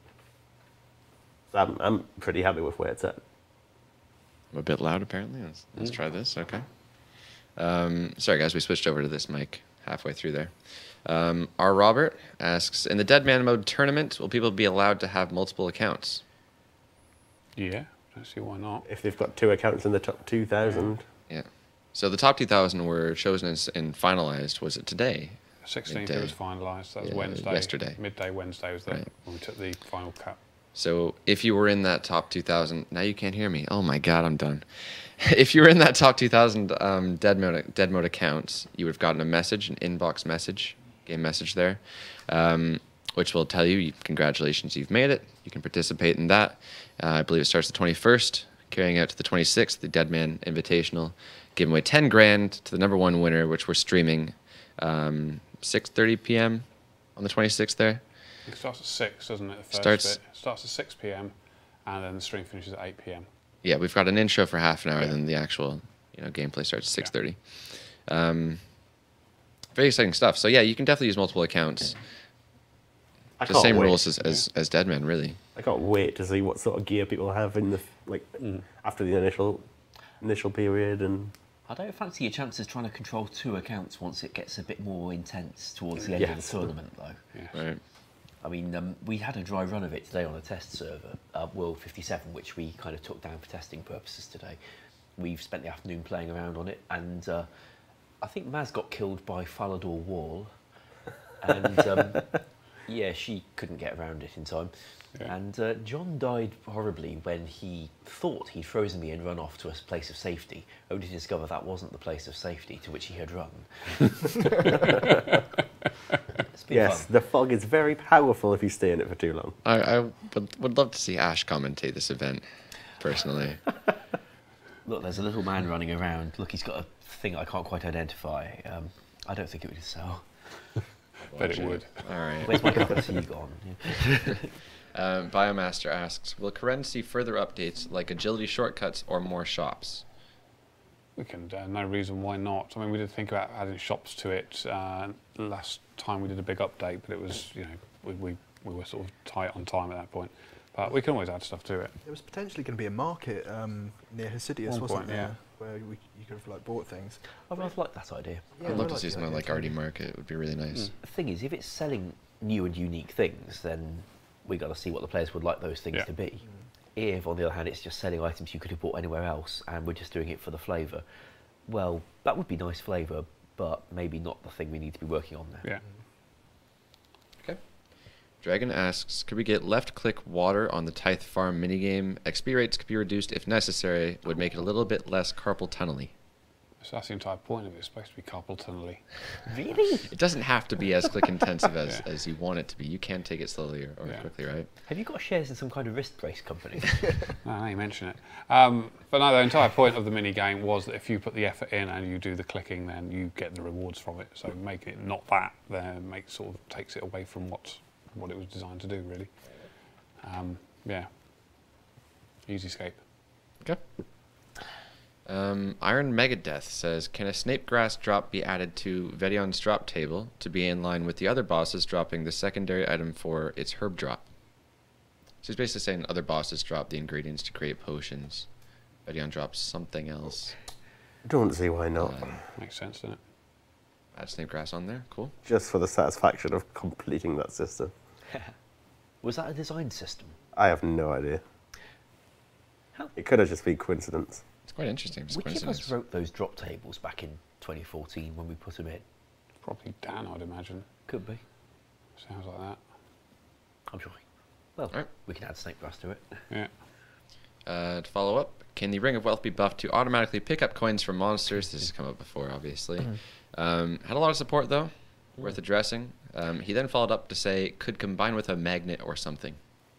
So I'm, I'm pretty happy with where it's at. I'm a bit loud, apparently. Let's, let's try this. Okay. Um, sorry, guys. We switched over to this mic halfway through there. Um, R. Robert asks, "In the Dead Man Mode tournament, will people be allowed to have multiple accounts?" Yeah, don't see why not. If they've got two accounts in the top two thousand, Yeah. So the top two thousand were chosen and, s- and finalized. Was it today? sixteenth Midday. it was finalised. That was Yeah, Wednesday. yesterday. Midday Wednesday was the, Right. when we took the final cut. So if you were in that top two thousand, now you can't hear me. Oh my God, I'm done. If you were in that top two thousand um, dead mode dead mode accounts, you would have gotten a message, an inbox message, game message there, um, which will tell you, congratulations, you've made it. You can participate in that. Uh, I believe it starts the twenty-first, carrying out to the twenty-sixth, the Dead Man Invitational, giving away ten grand to the number one winner, which we're streaming um, six thirty p m on the twenty-sixth there. It starts at six, doesn't it? The first Starts- bit. It starts at six p m and then the stream finishes at eight p m Yeah, we've got an intro for half an hour, Yeah. then the actual, you know, gameplay starts at six thirty. Um, very exciting stuff. So yeah, you can definitely use multiple accounts. I The can't same wait. rules as, as as Deadman, really. I can't wait to see what sort of gear people have in the f- like after the initial initial period. And I don't fancy your chances trying to control two accounts once it gets a bit more intense towards the end Yes. of the tournament, though. Yeah. Right. I mean, um, we had a dry run of it today on a test server, uh, World fifty-seven, which we kind of took down for testing purposes today. We've spent the afternoon playing around on it, and uh, I think Maz got killed by Falador Wall, and um, yeah, she couldn't get around it in time. Yeah. And uh, John died horribly when he thought he'd frozen me and run off to a place of safety, only to discover that wasn't the place of safety to which he had run. It's been yes, fun. the fog is very powerful if you stay in it for too long. I, I would, would love to see Ash commentate this event, personally. Look, there's a little man running around. Look, he's got a thing I can't quite identify. Um, I don't think it would sell. Bet it would. All right. Where's my cup of tea gone? Yeah. Um, Biomaster asks, will Karen see further updates like agility shortcuts or more shops? We can, uh, no reason why not. I mean, we did think about adding shops to it uh, last time we did a big update, but it was, you know, we, we, we were sort of tight on time at that point. But we can always add stuff to it. There was potentially going to be a market um, near Hesidius, One wasn't point, there, yeah. where we, you could have like bought things. I rather like that idea. Yeah, I'd I love to like see the something idea like too. Arty Market. It would be really nice. The thing is, if it's selling new and unique things, then we got to see what the players would like those things Yeah. to be. If, on the other hand, it's just selling items you could have bought anywhere else, and we're just doing it for the flavour, well, that would be nice flavour, but maybe not the thing we need to be working on now. Yeah. Okay. Dragon asks, could we get left-click water on the Tithe Farm minigame? X P rates could be reduced if necessary. Would make it a little bit less carpal tunnely. So that's the entire point of it. It's supposed to be carpal tunnely. Really? It doesn't have to be as click intensive as, Yeah. as you want it to be. You can take it slowly or, or Yeah. quickly, right? Have you got shares in some kind of wrist brace company? No, now you mention it. Um, but no, the entire point of the mini game was that if you put the effort in and you do the clicking, then you get the rewards from it. So making it not that, then makes sort of takes it away from what what it was designed to do, really. Um, yeah. Easy escape. Okay. Um, Iron Megadeth says, can a Snape Grass drop be added to Vedion's drop table to be in line with the other bosses dropping the secondary item for its herb drop? So he's basically saying other bosses drop the ingredients to create potions. Vedion drops something else. I don't see why not. Um, Makes sense, doesn't it? Add snake grass on there. Cool. Just for the satisfaction of completing that system. Was that a design system? I have no idea. How? It could have just been coincidence. It's quite interesting. Just Which of coincidence. us wrote those drop tables back in twenty fourteen when we put them in? Probably Dan, I'd imagine. Could be. Sounds like that. I'm sure. Well, Alright. we can add snake grass to it. Yeah. Uh, to follow up, can the Ring of Wealth be buffed to automatically pick up coins from monsters? This has come up before, obviously. Um, had a lot of support, though. Worth addressing. Um, he then followed up to say, could combine with a magnet or something.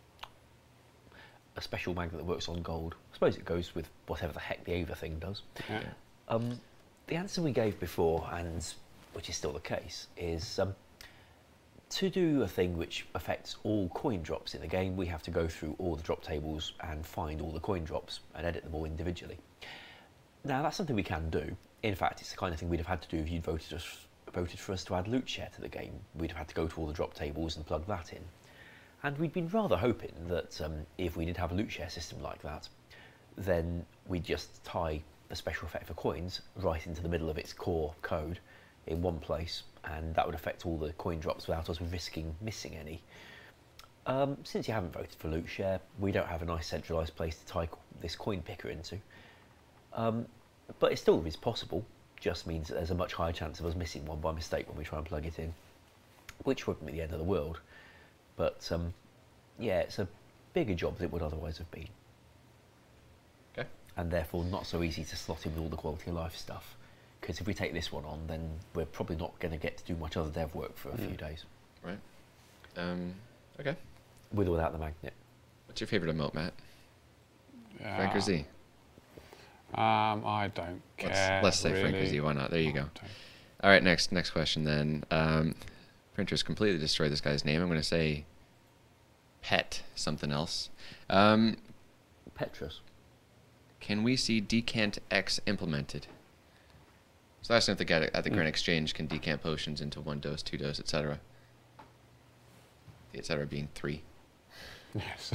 A special magnet that works on gold. I suppose it goes with whatever the heck the Ava thing does. Yeah. Um, the answer we gave before, and which is still the case, is um, to do a thing which affects all coin drops in the game, we have to go through all the drop tables and find all the coin drops and edit them all individually. Now, that's something we can do. In fact, it's the kind of thing we'd have had to do if you'd voted, us, voted for us to add loot share to the game. We'd have had to go to all the drop tables and plug that in. And we'd been rather hoping that um, if we did have a loot share system like that, then we'd just tie the special effect for coins right into the middle of its core code in one place, and that would affect all the coin drops without us risking missing any. Um, since you haven't voted for loot share, we don't have a nice centralised place to tie this coin picker into. Um, but it still is possible, just means that there's a much higher chance of us missing one by mistake when we try and plug it in, which wouldn't be the end of the world. But um, yeah, it's a bigger job than it would otherwise have been. Okay. And therefore not so easy to slot in with all the quality of life stuff. Because if we take this one on, then we're probably not going to get to do much other dev work for a Mm. few days. Right. Um, okay. With or without the magnet. What's your favorite emote, Matt? Yeah. Frank or Z? Um, I don't care. Let's, let's say really. Frank or Z. Why not? There you go. Don't- All right, next next question then. Um, Printers completely destroyed this guy's name. I'm going to say Pet something else. Um, Petrus. can we see Decant X implemented? So that's if the guy at the current exchange can decant potions into one dose, two dose, et cetera. The et cetera being three. Yes.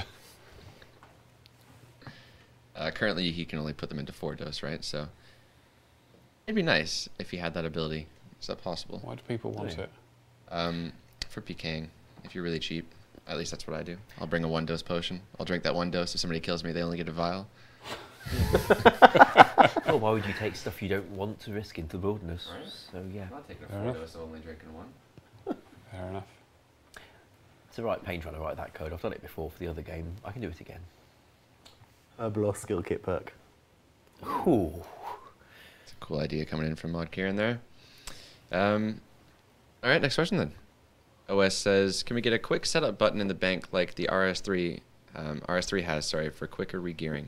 Uh, currently, he can only put them into four dose, right? So it'd be nice if he had that ability. Is that possible? Why do people want Yeah. it? Um, for PKing, if you're really cheap, at least that's what I do. I'll bring a one dose potion. I'll drink that one dose. If somebody kills me, they only get a vial. Well, why would you take stuff you don't want to risk into the wilderness? Right. So yeah, not taking a Fair enough. dose, only drinking one. Fair enough. it's a right pain trying to write that code. I've done it before for the other game. I can do it again. Herbalist skill kit perk. Ooh. It's a cool idea coming in from Mod Kieran there. Um, all right, next question then. O S says, can we get a quick setup button in the bank like the R S three um, R S three has, sorry, for quicker regearing?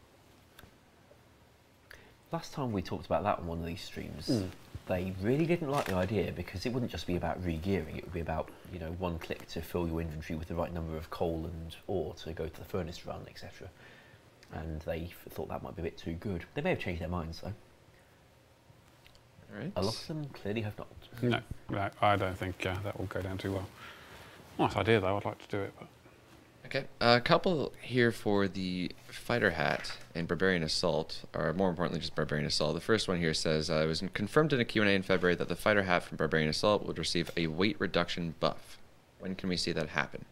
Last time we talked about that on one of these streams, Mm. they really didn't like the idea because it wouldn't just be about re-gearing, it would be about, you know, one click to fill your inventory with the right number of coal and ore to go to the furnace run, et cetera. And they f- thought that might be a bit too good. They may have changed their minds though. All right. A lot of them clearly have not. No, no, I don't think uh, that will go down too well. Nice idea though. I'd like to do it, but Okay, a couple here for the Fighter Hat and Barbarian Assault, or more importantly, just Barbarian Assault. The first one here says, uh, it was confirmed in a Q and A in February that the Fighter Hat from Barbarian Assault would receive a weight reduction buff. When can we see that happen?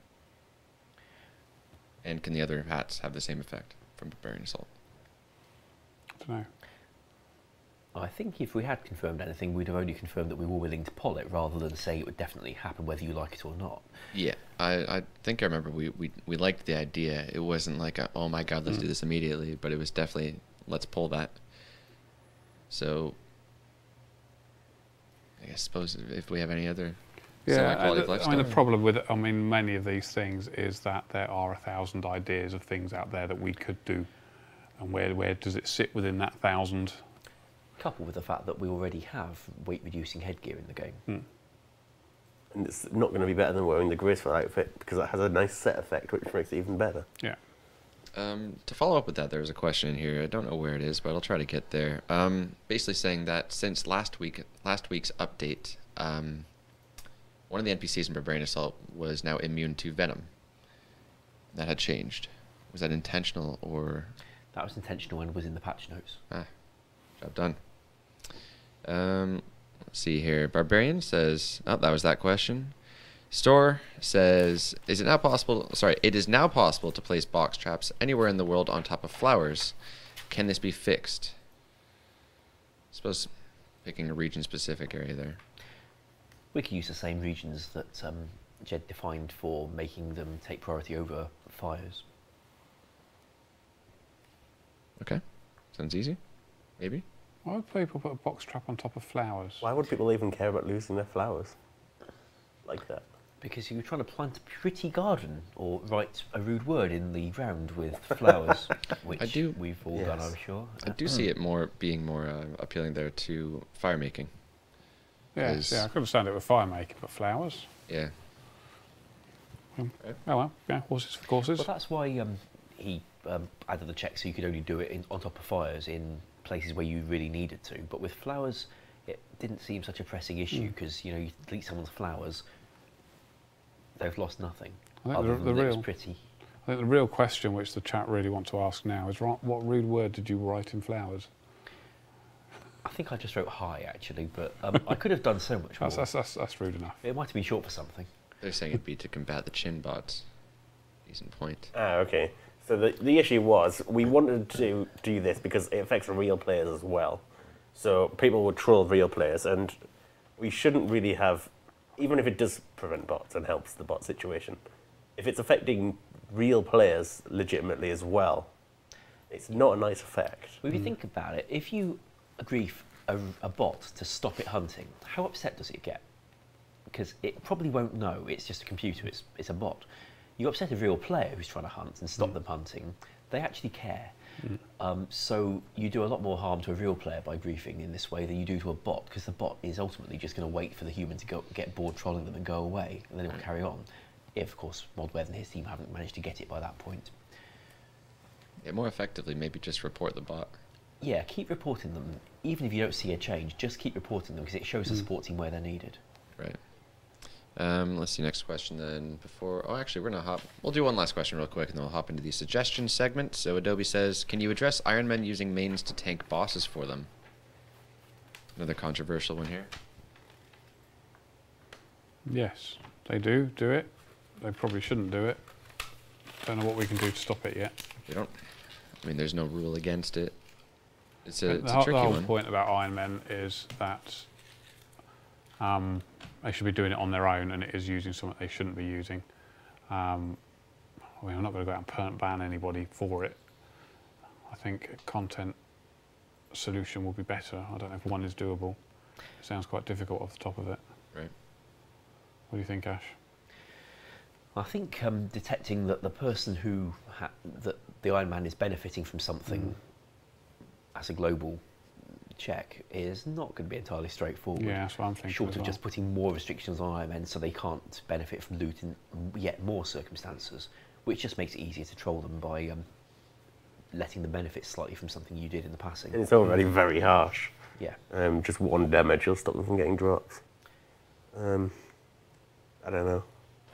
And can the other hats have the same effect from Barbarian Assault? I don't know. I think if we had confirmed anything, we'd have only confirmed that we were willing to poll it rather than say it would definitely happen whether you like it or not. Yeah, I, I think I remember we, we, we liked the idea. It wasn't like, a, oh my god, let's Mm. do this immediately, but it was definitely, let's pull that. So, I guess suppose if we have any other Yeah, semi-quality uh, of life I mean the stuff. problem with I mean many of these things is that there are a thousand ideas of things out there that we could do, and where where does it sit within that thousand? Coupled with the fact that we already have weight-reducing headgear in the game. Hmm. And it's not going to be better than wearing the graceful outfit because it has a nice set effect, which makes it even better. Yeah. Um, to follow up with that, there's a question in here. I don't know where it is, but I'll try to get there. Um, basically saying that since last week, last week's update, um, one of the N P Cs in Barbarian Assault was now immune to venom. That had changed. Was that intentional or That was intentional and was in the patch notes. ah, job done? Um, let's see here. Barbarian says, oh, that was that question. Store says, is it now possible, sorry, it is now possible to place box traps anywhere in the world on top of flowers. Can this be fixed? I suppose picking a region-specific area there. We could use the same regions that um, Jed defined for making them take priority over fires. Okay, sounds easy, maybe. Why would people put a box trap on top of flowers? Why would people even care about losing their flowers like that? Because you were trying to plant a pretty garden or write a rude word in the ground with flowers, which I do- we've all yes. done, I'm sure. I do see it more being more uh, appealing there to fire making. Yes, is- yeah, I could understand it with fire making, but flowers? Yeah. Oh well, yeah, horses for courses. Well, that's why um, he um, added the check so you could only do it in, on top of fires in places where you really needed to. But with flowers, it didn't seem such a pressing issue because mm. you know you delete someone's flowers, they've lost nothing. I think other the, than the that real, it's pretty. I think the real question which the chat really want to ask now is, ri- what rude word did you write in flowers? I think I just wrote hi actually, but um, I could have done so much more. That's, that's, that's, that's rude enough. It might have been short for something. They're saying it'd be to combat the chin bots. Decent point. Ah, okay. So the, the issue was, we wanted to do this because it affects real players as well. So people would troll real players, and we shouldn't really have, even if it does prevent bots and helps the bot situation, if it's affecting real players legitimately as well, it's not a nice effect. Well, if you think about it, if you agree f- a, a bot to stop it hunting, how upset does it get? Because it probably won't know it's just a computer, it's, it's a bot. You upset a real player who's trying to hunt and stop mm. them hunting, they actually care. Mm. Um, so you do a lot more harm to a real player by griefing in this way than you do to a bot, because the bot is ultimately just going to wait for the human to go, get bored trolling them and go away, and then it will carry on. If, of course, Modweb and his team haven't managed to get it by that point. Yeah, more effectively, maybe just report the bot. Yeah, keep reporting them. Even if you don't see a change, just keep reporting them because it shows mm. the support team where they're needed. Right. Um, let's see, next question then. Before, oh, actually, we're gonna hop. We'll do one last question real quick, and then we'll hop into the suggestion segment. So Adobe says, "Can you address Iron Men using mains to tank bosses for them?" Another controversial one here. Yes, they do do it. They probably shouldn't do it. Don't know what we can do to stop it yet. We don't. I mean, there's no rule against it. It's a, the, it's a whole, tricky the whole one. point about Iron Men is that um, they should be doing it on their own, and it is using something they shouldn't be using. Um, I mean, I'm not going to go out and permanent ban anybody for it. I think a content solution will be better. I don't know if one is doable. It sounds quite difficult off the top of it. Right. What do you think, Ash? I think um, detecting that the person who ha that the Iron Man is benefiting from something mm. as a global check is not going to be entirely straightforward. Yeah, that's what I'm thinking. Short of well. just putting more restrictions on Iron Men so they can't benefit from loot in yet more circumstances, which just makes it easier to troll them by um, letting them benefit slightly from something you did in the passing. And it's already very harsh. Yeah. Um, just one damage will stop them from getting drops. Um, I don't know.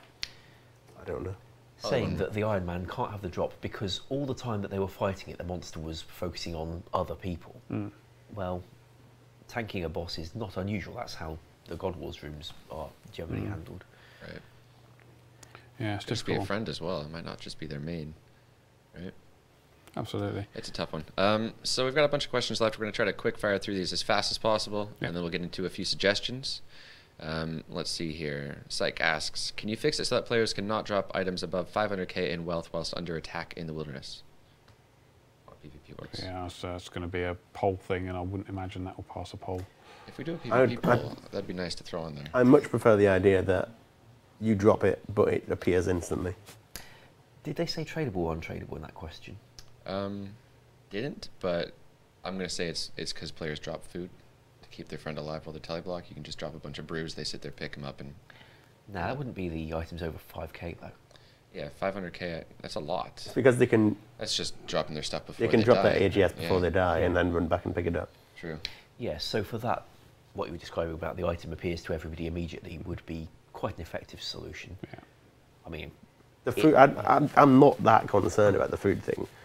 I don't know. Saying that the Iron Man can't have the drop because all the time that they were fighting it, the monster was focusing on other people. Mm. Well, tanking a boss is not unusual. That's how the God Wars rooms are generally mm. handled. Right. Yeah, it's just difficult. be a friend as well. It might not just be their main. Right. Absolutely. It's a tough one. Um, so we've got a bunch of questions left. We're going to try to quick fire through these as fast as possible, yep. and then we'll get into a few suggestions. Um, let's see here. Psych asks, can you fix it so that players cannot drop items above five hundred K in wealth whilst under attack in the wilderness? How PvP works. Yeah, so it's going to be a poll thing, and I wouldn't imagine that will pass a poll. If we do a PvP I'd, poll, I'd, that'd be nice to throw on there. I much prefer the idea that you drop it, but it appears instantly. Did they say tradable or untradeable in that question? Um, didn't, but I'm going to say it's it's because players drop food. Keep their friend alive while they teleblock. You can just drop a bunch of brews, they sit there, pick them up, and... Nah, that wouldn't be the items over five K, though. Yeah, five hundred K, that's a lot. It's because they can... That's just dropping their stuff before they can they drop die. their A G S before yeah. they die, and then run back and pick it up. True. Yeah, so for that, what you were describing about the item appears to everybody immediately would be quite an effective solution. Yeah. I mean... The food, I, I, I'm not that concerned about the food thing.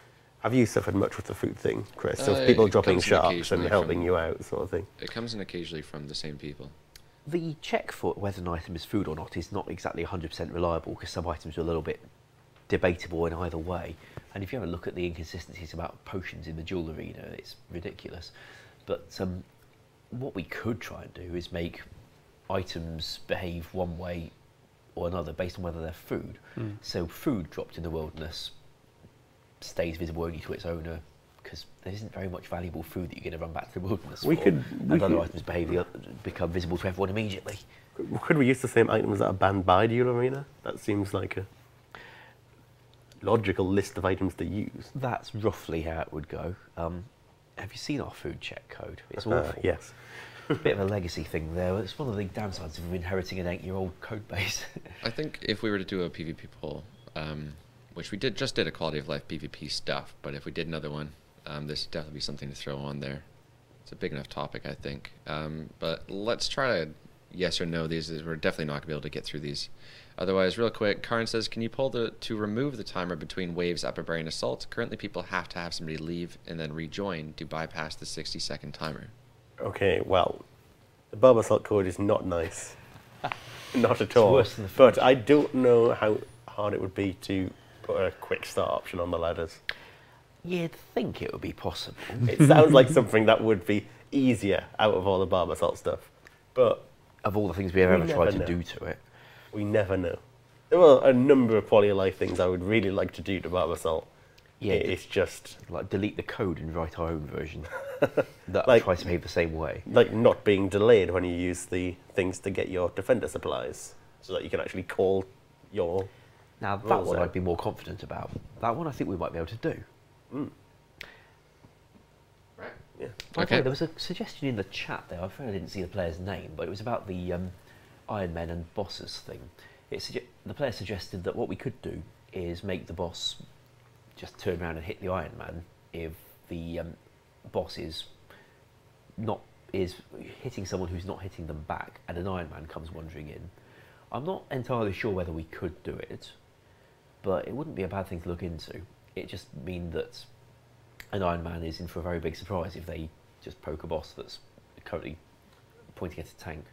Have you suffered much with the food thing, Chris? So Uh, people it dropping comes in sharks and occasionally helping from- you out, sort of thing. It comes in occasionally from the same people. The check for whether an item is food or not is not exactly one hundred percent reliable because some items are a little bit debatable in either way. And if you have a look at the inconsistencies about potions in the duel arena, it's ridiculous. But um, what we could try and do is make items behave one way or another based on whether they're food. Mm. So food dropped in the wilderness stays visible only to its owner because there isn't very much valuable food that you're going to run back to the wilderness We for. could- we and other could- items behave, the oth- become visible to everyone immediately. Could- Could we use the same items that are banned by Duel Arena? That seems like a logical list of items to use. That's roughly how it would go. Um, have you seen our food check code? It's Uh, awful. yes. Bit of a legacy thing there. It's one of the downsides of inheriting an eight-year-old code base. I think if we were to do a PvP poll, um, which we did just did a quality of life PvP stuff, but if we did another one, um, this would definitely be something to throw on there. It's a big enough topic, I think. Um, but let's try to yes or no these. We're definitely not going to be able to get through these. Otherwise, real quick, Karn says, can you pull the to remove the timer between waves at Barbarian Assault? Currently, people have to have somebody leave and then rejoin to bypass the sixty second timer. Okay, well, the Barb Assault code is not nice. Not at all. worse than the But I don't know how hard it would be to put a quick start option on the ladders. You'd think it would be possible. It sounds like something that would be easier out of all the Barb Assault stuff. But Of all the things we've We ever tried never to know. do to it. we never know. There are a number of quality of life things I would really like to do to Barb Assault. Yeah, It- It's just like delete the code and write our own version that Like- tries to behave the same way. like not being delayed when you use the things to get your defender supplies, so that you can actually call your. Now that Rules one out. I'd be more confident about. That one I think we might be able to do. Right. Yeah. By the Okay. way, there was a suggestion in the chat there. I'm afraid I didn't see the player's name, but it was about the um, Iron Men and bosses thing. It sugge- the player suggested that what we could do is make the boss just turn around and hit the Iron Man if the um, boss is not is hitting someone who's not hitting them back, and an Iron Man comes wandering in. I'm not entirely sure whether we could do it, but it wouldn't be a bad thing to look into. It just mean that an Iron Man is in for a very big surprise if they just poke a boss that's currently pointing at a tank.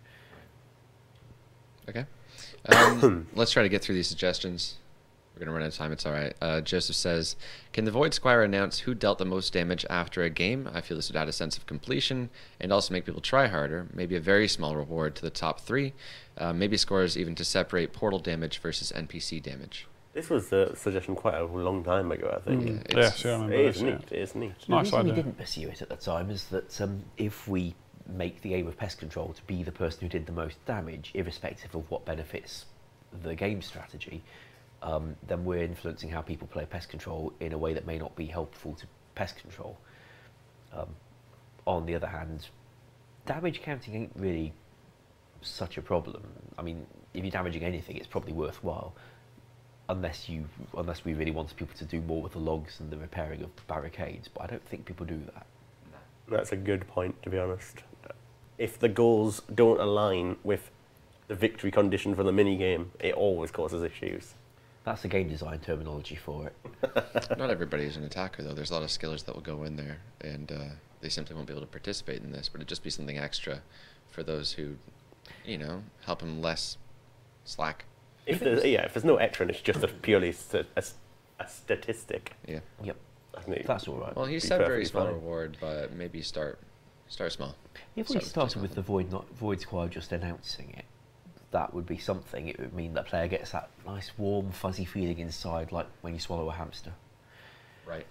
Okay. Um, let's try to get through these suggestions. We're going to run out of time. It's all right. Uh, Joseph says, can the Void Squire announce who dealt the most damage after a game? I feel this would add a sense of completion and also make people try harder. Maybe a very small reward to the top three. Uh, maybe scores even to separate portal damage versus N P C damage. This was a suggestion quite a long time ago, I think. Yeah, Mm. it's- Yes, yeah, I remember It is this, yeah. neat. It is neat. The Nice reason we idea. didn't pursue it at the time is that um, if we make the aim of pest control to be the person who did the most damage, irrespective of what benefits the game strategy, um, then we're influencing how people play pest control in a way that may not be helpful to pest control. Um, on the other hand, damage counting ain't really such a problem. I mean, if you're damaging anything, it's probably worthwhile, unless you, unless we really wanted people to do more with the logs and the repairing of barricades. But I don't think people do that. That's a good point, to be honest. If the goals don't align with the victory condition for the minigame, it always causes issues. That's the game design terminology for it. Not everybody is an attacker, though. There's a lot of skillers that will go in there, and uh, they simply won't be able to participate in this, but it'd just be something extra for those who, you know, help them less slack. If there's, yeah, if there's no extra and it's just a purely st- a, s- a statistic, Yeah. Yep, I think that's all right. Well, he Be said very perfectly small fine. reward, but maybe start start small. If we Start with started just with the Void, not Void Squad just announcing it, that would be something. It would mean that player gets that nice, warm, fuzzy feeling inside, like when you swallow a hamster. Right.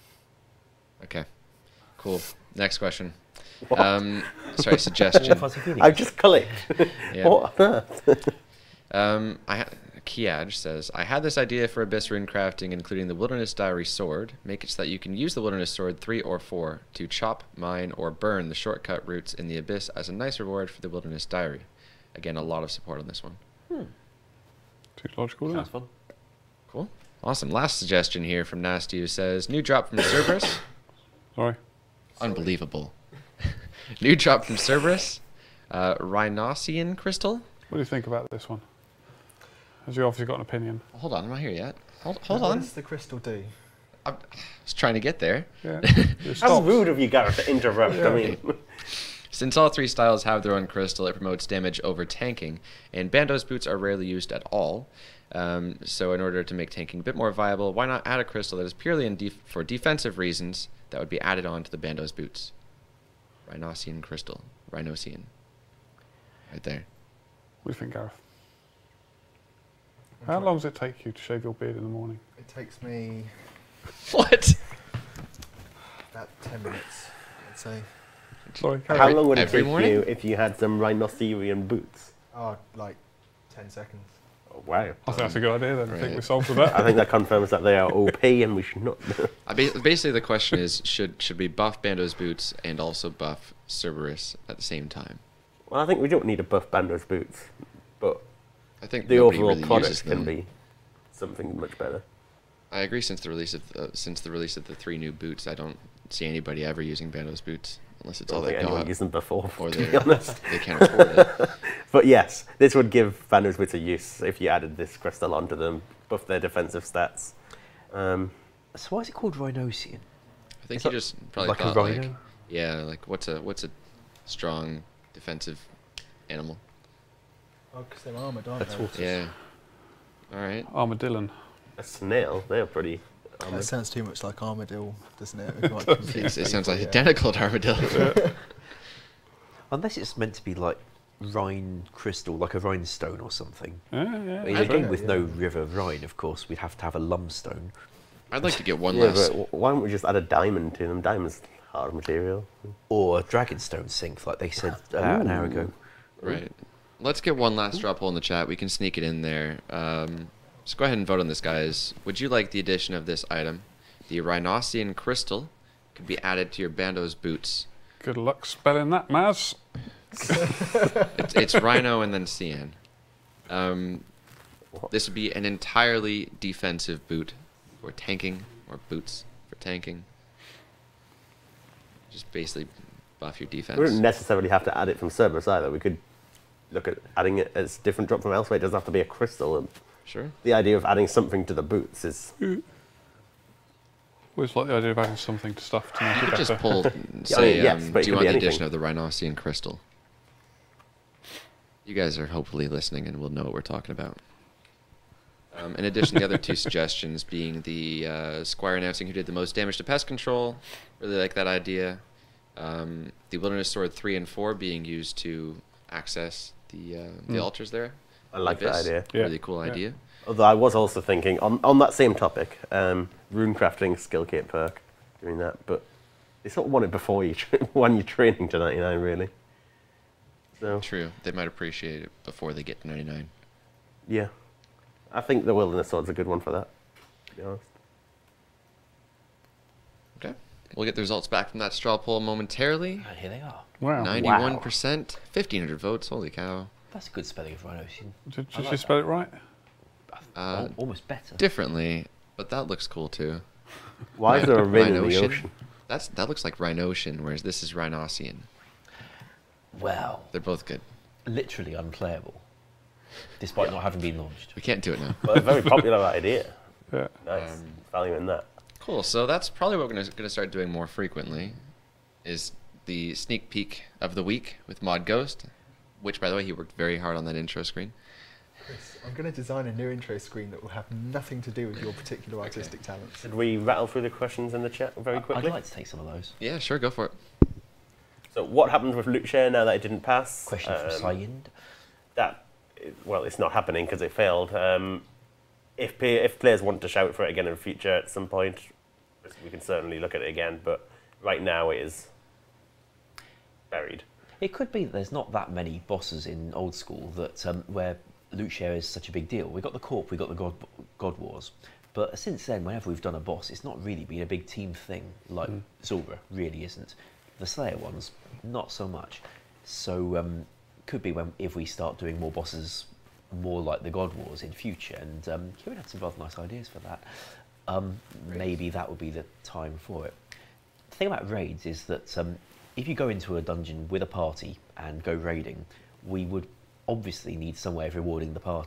Okay. Cool. Next question. What? Um, sorry, suggestion. Warm, fuzzy feeling. I've just clicked. Yeah. What on earth? Um, I ha- Kiaj says, I had this idea for Abyss rune crafting, including the Wilderness Diary sword. Make it so that you can use the Wilderness sword three or four to chop, mine, or burn the shortcut routes in the Abyss as a nice reward for the Wilderness Diary. Again, a lot of support on this one. Hmm. Too logical, isn't Sounds it? fun. Cool. Awesome. Last suggestion here from Nasty, who says, new drop from Cerberus. Sorry. Unbelievable. New drop from Cerberus. Uh, Rhinosian Crystal. What do you think about this one? Has you obviously got an opinion? Hold on, I'm not here yet. Hold, hold What on. does the crystal do? I'm just trying to get there. Yeah. How rude of you, Gareth, to interrupt. I mean, Since all three styles have their own crystal, it promotes damage over tanking, and Bando's boots are rarely used at all. Um, so in order to make tanking a bit more viable, why not add a crystal that is purely in def for defensive reasons that would be added on to the Bando's boots? Rhinosian crystal. Rhinosian. Right there. What do you think, Gareth? How long does it take you to shave your beard in the morning? It takes me What? about ten minutes, I'd say. Sorry, how Gareth. long would it Every take morning? you if you had some rhinocerian boots? Oh, like ten seconds. Oh, wow. I think that's a good idea then. I think Right. we solved that. I think that confirms that they are O P and we should not. Uh, ba basically, the question is, should should we buff Bando's boots and also buff Cerberus at the same time? Well, I think we don't need to buff Bando's boots, but I think the nobody overall really product uses can them. be something much better. I agree. Since the release of the, since the release of the three new boots, I don't see anybody ever using Bando's boots unless it's I all don't they think anyone got, used them before, or to they be honest. they can't afford it. But yes, this would give Bando's boots a use if you added this crystal onto them, buff their defensive stats. Um, So why is it called Rhinosian? I think Is he that just probably like a thought like, rhino? yeah, like what's a what's a strong defensive animal? Oh, because they're armoured, aren't That's they? what- Yeah. All right. Armadillo. a snail, they're pretty. That armoured. sounds too much like armadillo, doesn't it? We might confuse It's, it sounds people, like yeah. identical to armadillo. Unless it's meant to be like Rhine crystal, like a rhinestone or something. Yeah, yeah. I mean, I again, don't- with yeah. no river Rhine, of course, we'd have to have a lumstone. I'd like to get one Yeah, last. but w- why don't we just add a diamond to them? Diamond's hard material. Or a dragonstone synth, like they said uh, an hour ago. Right. Let's get one last drop hole in the chat. We can sneak it in there. Um, just go ahead and vote on this, guys. Would you like the addition of this item? The Rhinosian crystal could be added to your Bando's boots. Good luck spelling that, Maz. It's, it's Rhino and then Cian. Um, this would be an entirely defensive boot for tanking, or boots for tanking. Just basically buff your defense. We don't necessarily have to add it from Cerberus either. We could look at adding it as different drop from elsewhere. It doesn't have to be a crystal. And Sure. the idea of adding something to the boots is Always like the idea of adding something to stuff to make You it could just better. pull, I mean, say, yes, um, but it do you could be want the anything. addition of the Rhinosian crystal? You guys are hopefully listening and will know what we're talking about. Um, in addition, the other two suggestions being the uh, Squire announcing who did the most damage to pest control. Really like that idea. Um, the Wilderness Sword three and four being used to access the uh, the Mm. altars there. I like that Abyss. idea. Yeah. Really cool Yeah. idea. Although I was also thinking on on that same topic, um, rune crafting skill kit perk, doing that, but they sort of want it before you tra- when you're training to ninety-nine, really. So True. They might appreciate it before they get to ninety-nine. yeah, I think the Wilderness Sword's a good one for that. To be honest. Okay. We'll get the results back from that straw poll momentarily. And here they are. Wow. ninety-one percent, fifteen hundred votes. Holy cow. That's a good spelling of Rhinosian. Did, I did like you spell it right? Uh, Al- almost better. differently, but that looks cool too. Why is there a ring in the Rhinosian? ocean? That's that looks like Rhinosian, whereas this is Rhinosian. Well, They're both good. literally unplayable, despite not having been launched. We can't do it now. But a very popular idea. Yeah. Nice. Um, Value in that. Cool. So that's probably what we're gonna gonna start doing more frequently, is the sneak peek of the week with Mod Ghost, which by the way he worked very hard on that intro screen. Chris, I'm going to design a new intro screen that will have nothing to do with your particular artistic talents. Should we rattle through the questions in the chat very I'd quickly? like to take some of those. Yeah, sure, go for it. So what happened with loot share now that it didn't pass? Question from Um, Sayend. That, well, it's not happening because it failed. Um, if pa- if players want to shout for it again in the future at some point, we can certainly look at it again. But right now it is buried. It could be that there's not that many bosses in Old School that um, where loot share is such a big deal. We got the Corp, we got the God, God Wars, but since then, whenever we've done a boss, it's not really been a big team thing like Mm. Zulra really isn't. The Slayer ones, not so much. So um, could be when if we start doing more bosses, more like the God Wars in future. And um, Kieran had some rather nice ideas for that. Um, maybe that would be the time for it. The thing about raids is that um, if you go into a dungeon with a party and go raiding, we would obviously need some way of rewarding the party.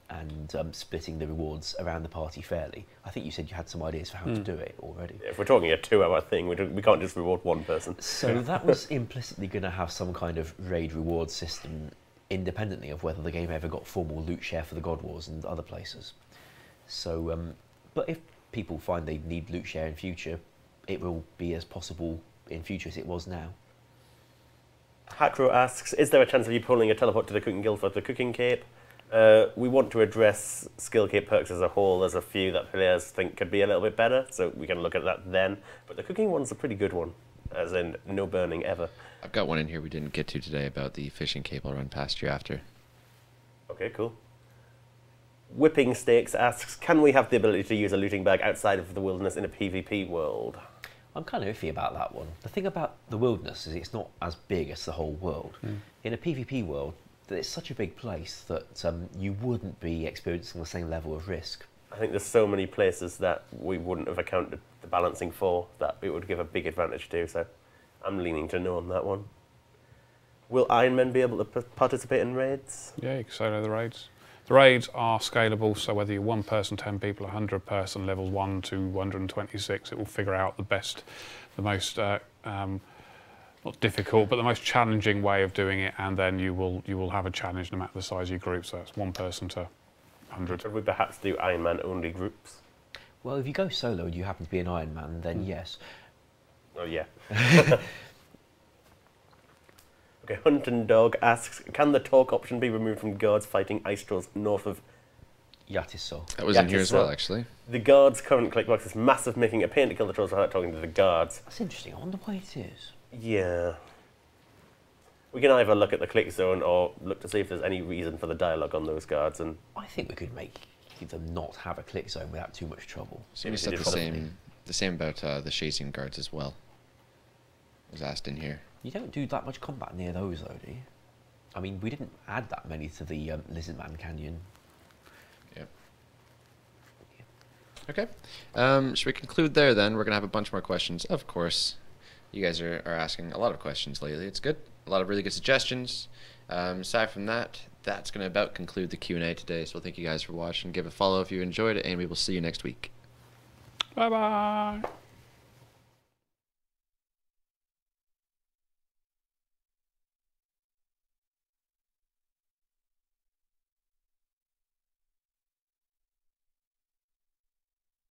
and um, splitting the rewards around the party fairly. I think you said you had some ideas for how to do it already. If we're talking a two-hour thing, we, don't, we can't just reward one person. So that was implicitly going to have some kind of raid reward system independently of whether the game ever got formal loot share for the God Wars and other places. So, um, but if people find they need loot share in future, it will be as possible in future as it was now. Hackro asks, is there a chance of you pulling a teleport to the Cooking Guild for the Cooking Cape? Uh, we want to address skill cape perks as a whole. There's a few that players think could be a little bit better, so we can look at that then. But the cooking one's a pretty good one, as in no burning ever. I've got one in here we didn't get to today about the fishing cape. I'll run past you after. Okay, cool. Whipping Stakes asks, can we have the ability to use a looting bag outside of the wilderness in a PvP world? I'm kind of iffy about that one. The thing about the wilderness is it's not as big as the whole world. Mm. In a PvP world, it's such a big place that um, you wouldn't be experiencing the same level of risk. I think there's so many places that we wouldn't have accounted the balancing for that it would give a big advantage to, so I'm leaning to no on that one. Will Iron Men be able to p participate in raids? Yeah, you can solo the raids. The raids are scalable, so whether you're one person, ten people, one hundred person, level one to one hundred twenty-six, it will figure out the best, the most uh, um, not difficult, but the most challenging way of doing it, and then you will you will have a challenge no matter the size of your group. So that's one person to one hundred. Should we perhaps do Iron Man only groups? Well, if you go solo and you happen to be an Iron Man, then mm. yes. Oh yeah. Okay, Hunt and Dog asks, can the talk option be removed from guards fighting ice trolls north of Yatisol? That was in here as well, actually. The guards' current click box is massive, making it a pain to kill the trolls without talking to the guards. That's interesting. I wonder why it is. Yeah. We can either look at the click zone or look to see if there's any reason for the dialogue on those guards. And I think we could make them not have a click zone without too much trouble. So we said the same, the same about uh, the chasing guards as well. It was asked in here. You don't do that much combat near those, though, do you? I mean, we didn't add that many to the um, Lizardman Canyon. Yeah. yeah. Okay. Um, should we conclude there, then? We're going to have a bunch more questions, of course. You guys are, are asking a lot of questions lately. It's good. A lot of really good suggestions. Um, aside from that, that's going to about conclude the Q and A today. So thank you guys for watching. Give a follow if you enjoyed it, and we will see you next week. Bye-bye.